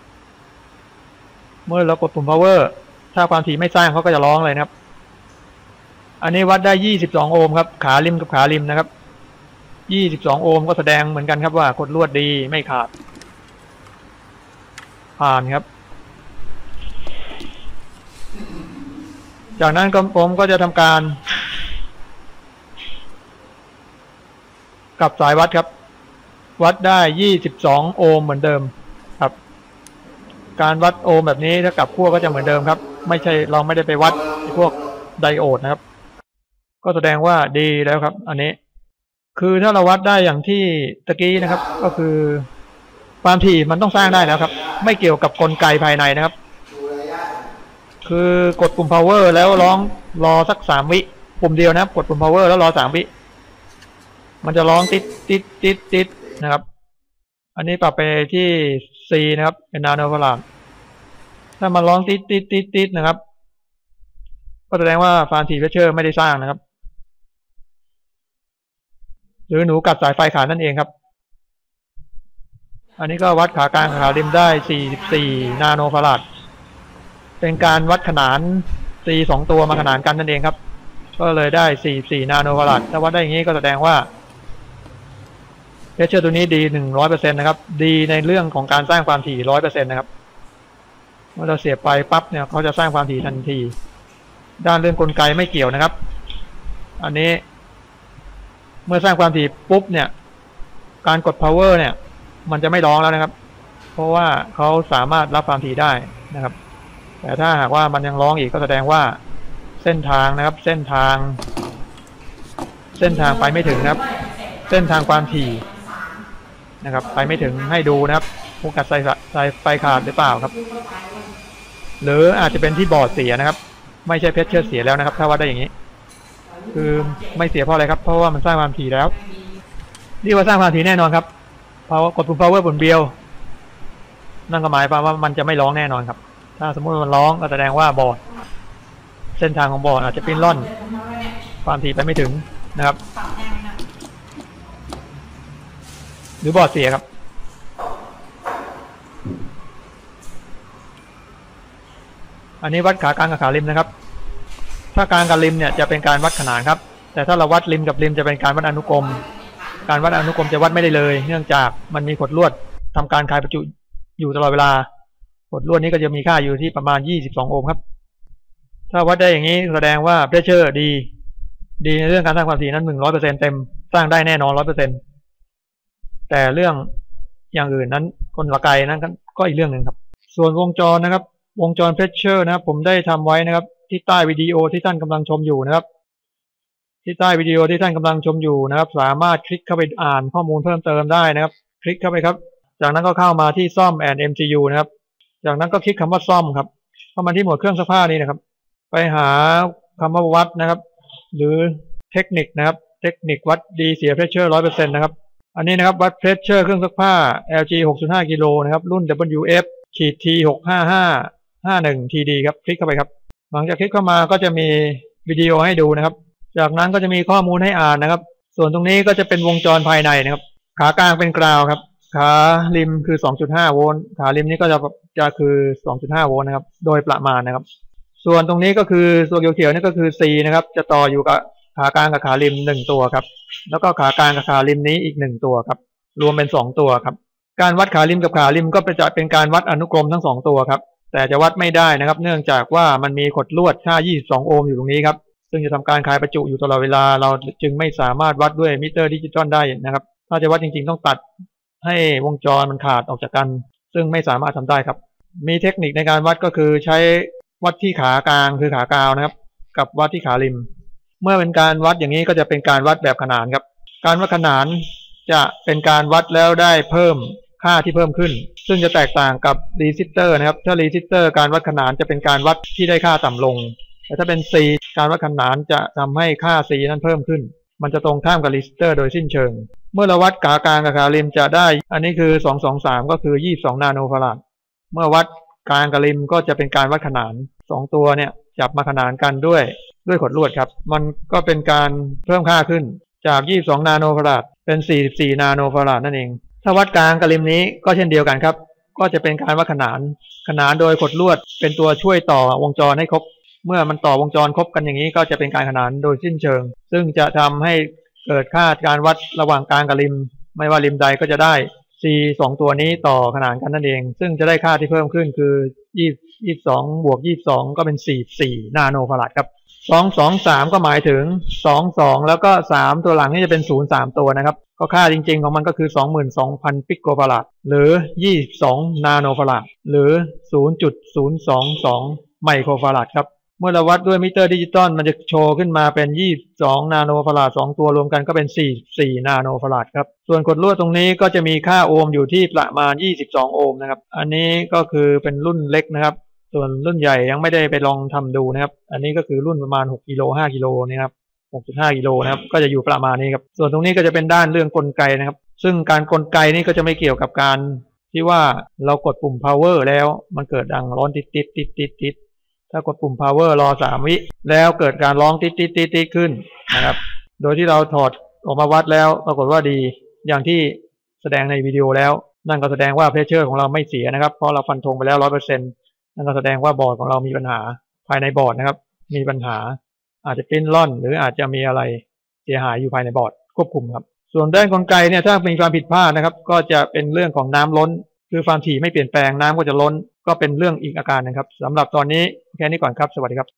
เมื่อเรากดปุ่ม power ถ้าความถี่ไม่สร้างเขาก็จะร้องเลยนะครับอันนี้วัดได้22โอห์มครับขาริมกับขาริมนะครับ22โอห์มก็แสดงเหมือนกันครับว่ากดลวดดีไม่ขาดผ่านครับจากนั้นผมก็จะทำการกับสายวัดครับวัดได้22โอห์มเหมือนเดิมครับการวัดโอห์มแบบนี้ถ้ากับขั้วก็จะเหมือนเดิมครับไม่ใช่เราไม่ได้ไปวัดพวกไดโอดนะครับก็แสดงว่าดีแล้วครับอันนี้คือถ้าเราวัดได้อย่างที่ตะกี้นะครับก็คือความถี่มันต้องสร้างได้แล้วครับไม่เกี่ยวกับกลไกภายในนะครับคือกดปุ่ม power แล้วรอสัก3วิปุ่มเดียวนะครับกดปุ่ม power แล้วรอ3วิมันจะร้องติดนะครับอันนี้ปรับไปที่ C นะครับเป็นนาโนฟาราดถ้ามันร้องติดนะครับก็แสดงว่าฟานถี่เพชเชอร์ไม่ได้สร้างนะครับหรือหนูกัดสายไฟขาดนั่นเองครับอันนี้ก็วัดขากลางขาริมได้44นาโนฟาราดเป็นการวัดขนาน C 2ตัวมาขนานกันนั่นเองครับก็เลยได้44นาโนฟาราดถ้าวัดได้อย่างนี้ก็แสดงว่าเพชเชอร์ตัวนี้ดี 100% นะครับดีในเรื่องของการสร้างความถี่ 100% นะครับเมื่อเราเสียบไปปั๊บเนี่ยเขาจะสร้างความถี่ทันทีด้านเรื่องกลไกไม่เกี่ยวนะครับอันนี้เมื่อสร้างความถี่ปุ๊บเนี่ยการกด power เนี่ยมันจะไม่ร้องแล้วนะครับเพราะว่าเขาสามารถรับความถี่ได้นะครับแต่ถ้าหากว่ามันยังร้องอีกก็แสดงว่าเส้นทางนะครับเส้นทางไปไม่ถึงนะครับเส้นทางความถี่นะครับไปไม่ถึงให้ดูนะครับโอกาสสายไฟขาดหรือเปล่าครับหรืออาจจะเป็นที่บอร์ดเสียนะครับไม่ใช่เพชเชอร์เสียแล้วนะครับถ้าวัดได้อย่างนี้คือไม่เสียเพราะอะไรครับเพราะว่ามันสร้างความถี่แล้วเรียกว่าสร้างความถี่แน่นอนครับพอกดปุ่ม power ปุ่มเดียวนั่นก็หมายความว่ามันจะไม่ร้องแน่นอนครับถ้าสมมติมันร้องก็แสดงว่าบอร์ดเส้นทางของบอร์ดอาจจะปิ้นล่อนความถี่ไปไม่ถึงนะครับหรือบอร์ดเสียครับอันนี้วัดขากลางกับขาริมนะครับถ้ากลางกับริมเนี่ยจะเป็นการวัดขนานครับแต่ถ้าเราวัดริมกับริมจะเป็นการวัดอนุกรมการวัดอนุกรมจะวัดไม่ได้เลยเนื่องจากมันมีขดลวดทำการคายประจุอยู่ตลอดเวลาขดลวดนี้ก็จะมีค่าอยู่ที่ประมาณ22โอห์มครับถ้าวัดได้อย่างนี้แสดงว่าเพรสเชอร์ดีในเรื่องการสร้างความถี่นั้น 100% เต็มสร้างได้แน่นอน 100% แต่เรื่องอย่างอื่นนั้นกลไกนั้นก็อีกเรื่องหนึ่งครับส่วนวงจรนะครับวงจรเพรสเชอร์นะครับผมได้ทำไว้นะครับที่ใต้วิดีโอที่ท่านกำลังชมอยู่นะครับที่ใต้วิดีโอที่ท่านกำลังชมอยู่นะครับสามารถคลิกเข้าไปอ่านข้อมูลเพิ่มเติมได้นะครับคลิกเข้าไปครับจากนั้นก็เข้ามาที่ซ่อม and MCU นะครับจากนั้นก็คลิกคำว่าซ่อมครับเข้ามาที่หมวดเครื่องซักผ้านี้นะครับไปหาคำว่าวัดนะครับหรือเทคนิคนะครับเทคนิควัดดีเสียเพรสเชอร์ 100% นะครับอันนี้นะครับวัดเพรสเชอร์เครื่องซักผ้า LG 6.5 กิโลนะครับรุ่น WF-T6551TD ครับคลิกเข้าไปครับหลังจากคลิกเข้ามาก็จะมีวิดีโอให้ดูนะครับจากนั้นก็จะมีข้อมูลให้อ่านนะครับส่วนตรงนี้ก็จะเป็นวงจรภายในนะครับขากลางเป็นกราวครับขาริมคือ 2.5 โวลต์ขาริมนี้ก็จะคือ 2.5 โวลต์นะครับโดยประมาณนะครับส่วนตรงนี้ก็คือตัวเขียวๆนี่ก็คือ C นะครับจะต่ออยู่กับขากลางกับขาริม1ตัวครับแล้วก็ขากลางกับขาริมนี้อีก1ตัวครับรวมเป็น2ตัวครับการวัดขาริมกับขาริมก็จะเป็นการวัดอนุกรมทั้ง2ตัวครับแต่จะวัดไม่ได้นะครับเนื่องจากว่ามันมีขดลวดค่า22โอห์มอยู่ตรงนี้ครับซึ่งจะทำการคายประจุอยู่ตลอดเวลาเราจึงไม่สามารถวัดด้วยมิเตอร์ดิจิตอลได้นะครับถ้าจะวัดจริงๆต้องตัดให้วงจรมันขาดออกจากกันซึ่งไม่สามารถทำได้ครับมีเทคนิคในการวัดก็คือใช้วัดที่ขากลางคือขากาวนะครับกับวัดที่ขาริมเมื่อเป็นการวัดอย่างนี้ก็จะเป็นการวัดแบบขนานครับการวัดขนานจะเป็นการวัดแล้วได้เพิ่มค่าที่เพิ่มขึ้นซึ่งจะแตกต่างกับรีซิสเตอร์นะครับถ้ารีซิสเตอร์การวัดขนานจะเป็นการวัดที่ได้ค่าต่ำลงแต่ถ้าเป็น C การวัดขนานจะทำให้ค่า C นั้นเพิ่มขึ้นมันจะตรงข้ามกับรีซิสเตอร์โดยสิ้นเชิงเมื่อเราวัดขากลางกับขาริมจะได้อันนี้คือ223ก็คือ22นาโนฟาราดเมื่อวัดกลางกับริมก็จะเป็นการวัดขนาน2ตัวเนี่ยจับมาขนานกันด้วยขดลวดครับมันก็เป็นการเพิ่มค่าขึ้นจาก22นาโนฟาราดเป็น44นาโนฟาราดนั่นเองถ้าวัดกลางกับริมนี้ก็เช่นเดียวกันครับก็จะเป็นการวัดขนานโดยขดลวดเป็นตัวช่วยต่อวงจรให้ครบเมื่อมันต่อวงจรครบกันอย่างนี้ก็จะเป็นการขนานโดยสิ้นเชิงซึ่งจะทำให้เกิดค่าการวัดระหว่างกลางกับริมไม่ว่าริมใดก็จะได้ C 2ตัวนี้ต่อขนานกันนั่นเองซึ่งจะได้ค่าที่เพิ่มขึ้นคือ22บวก22ก็เป็น44นาโนฟาราดครับ223ก็หมายถึง22แล้วก็3ตัวหลังนี่จะเป็น0 3ตัวนะครับก็ค่าจริงๆของมันก็คือ 22,000 ปิโกฟาราดหรือ22นาโนฟาราดหรือ 0.022 ไมโครฟาราดครับเมื่อเราวัดด้วยมิเตอร์ดิจิตอลมันจะโชว์ขึ้นมาเป็น22นาโนฟาราด2ตัวรวมกันก็เป็น44นาโนฟาราดครับส่วนขดลวดตรงนี้ก็จะมีค่าโอห์มอยู่ที่ประมาณ22โอห์มนะครับอันนี้ก็คือเป็นรุ่นเล็กนะครับส่วนรุ่นใหญ่ยังไม่ได้ไปลองทำดูนะครับอันนี้ก็คือรุ่นประมาณ6กิโล5กิโลนี่ครับ 6.5 กิโลนะครับก็จะอยู่ประมาณนี้ครับส่วนตรงนี้ก็จะเป็นด้านเรื่องกลไกนะครับซึ่งการกลไกนี่ก็จะไม่เกี่ยวกับการที่ว่าเรากดปุ่ม power แล้วมันเกิดดังร้อนติดถ้ากดปุ่ม power รอ3วิแล้วเกิดการร้องติดขึ้นนะครับโดยที่เราถอดออกมาวัดแล้วปรากฏว่าดีอย่างที่แสดงในวิดีโอแล้วนั่นก็แสดงว่าเพรสเชอร์ของเราไม่เสียนะครับเพราะเราฟันธงไปแล้ว 100% นั่นก็แสดงว่าบอร์ดของเรามีปัญหาภายในบอร์ดนะครับมีปัญหาอาจจะปริ้นล่อนหรืออาจจะมีอะไรเสียหายอยู่ภายในบอร์ดควบคุมครับส่วนด้านกลไกเนี่ยถ้ามีความผิดพลาดนะครับก็จะเป็นเรื่องของน้ำล้นคือความถี่ไม่เปลี่ยนแปลงน้ำก็จะล้นก็เป็นเรื่องอีกอาการนะครับสำหรับตอนนี้แค่นี้ก่อนครับสวัสดีครับ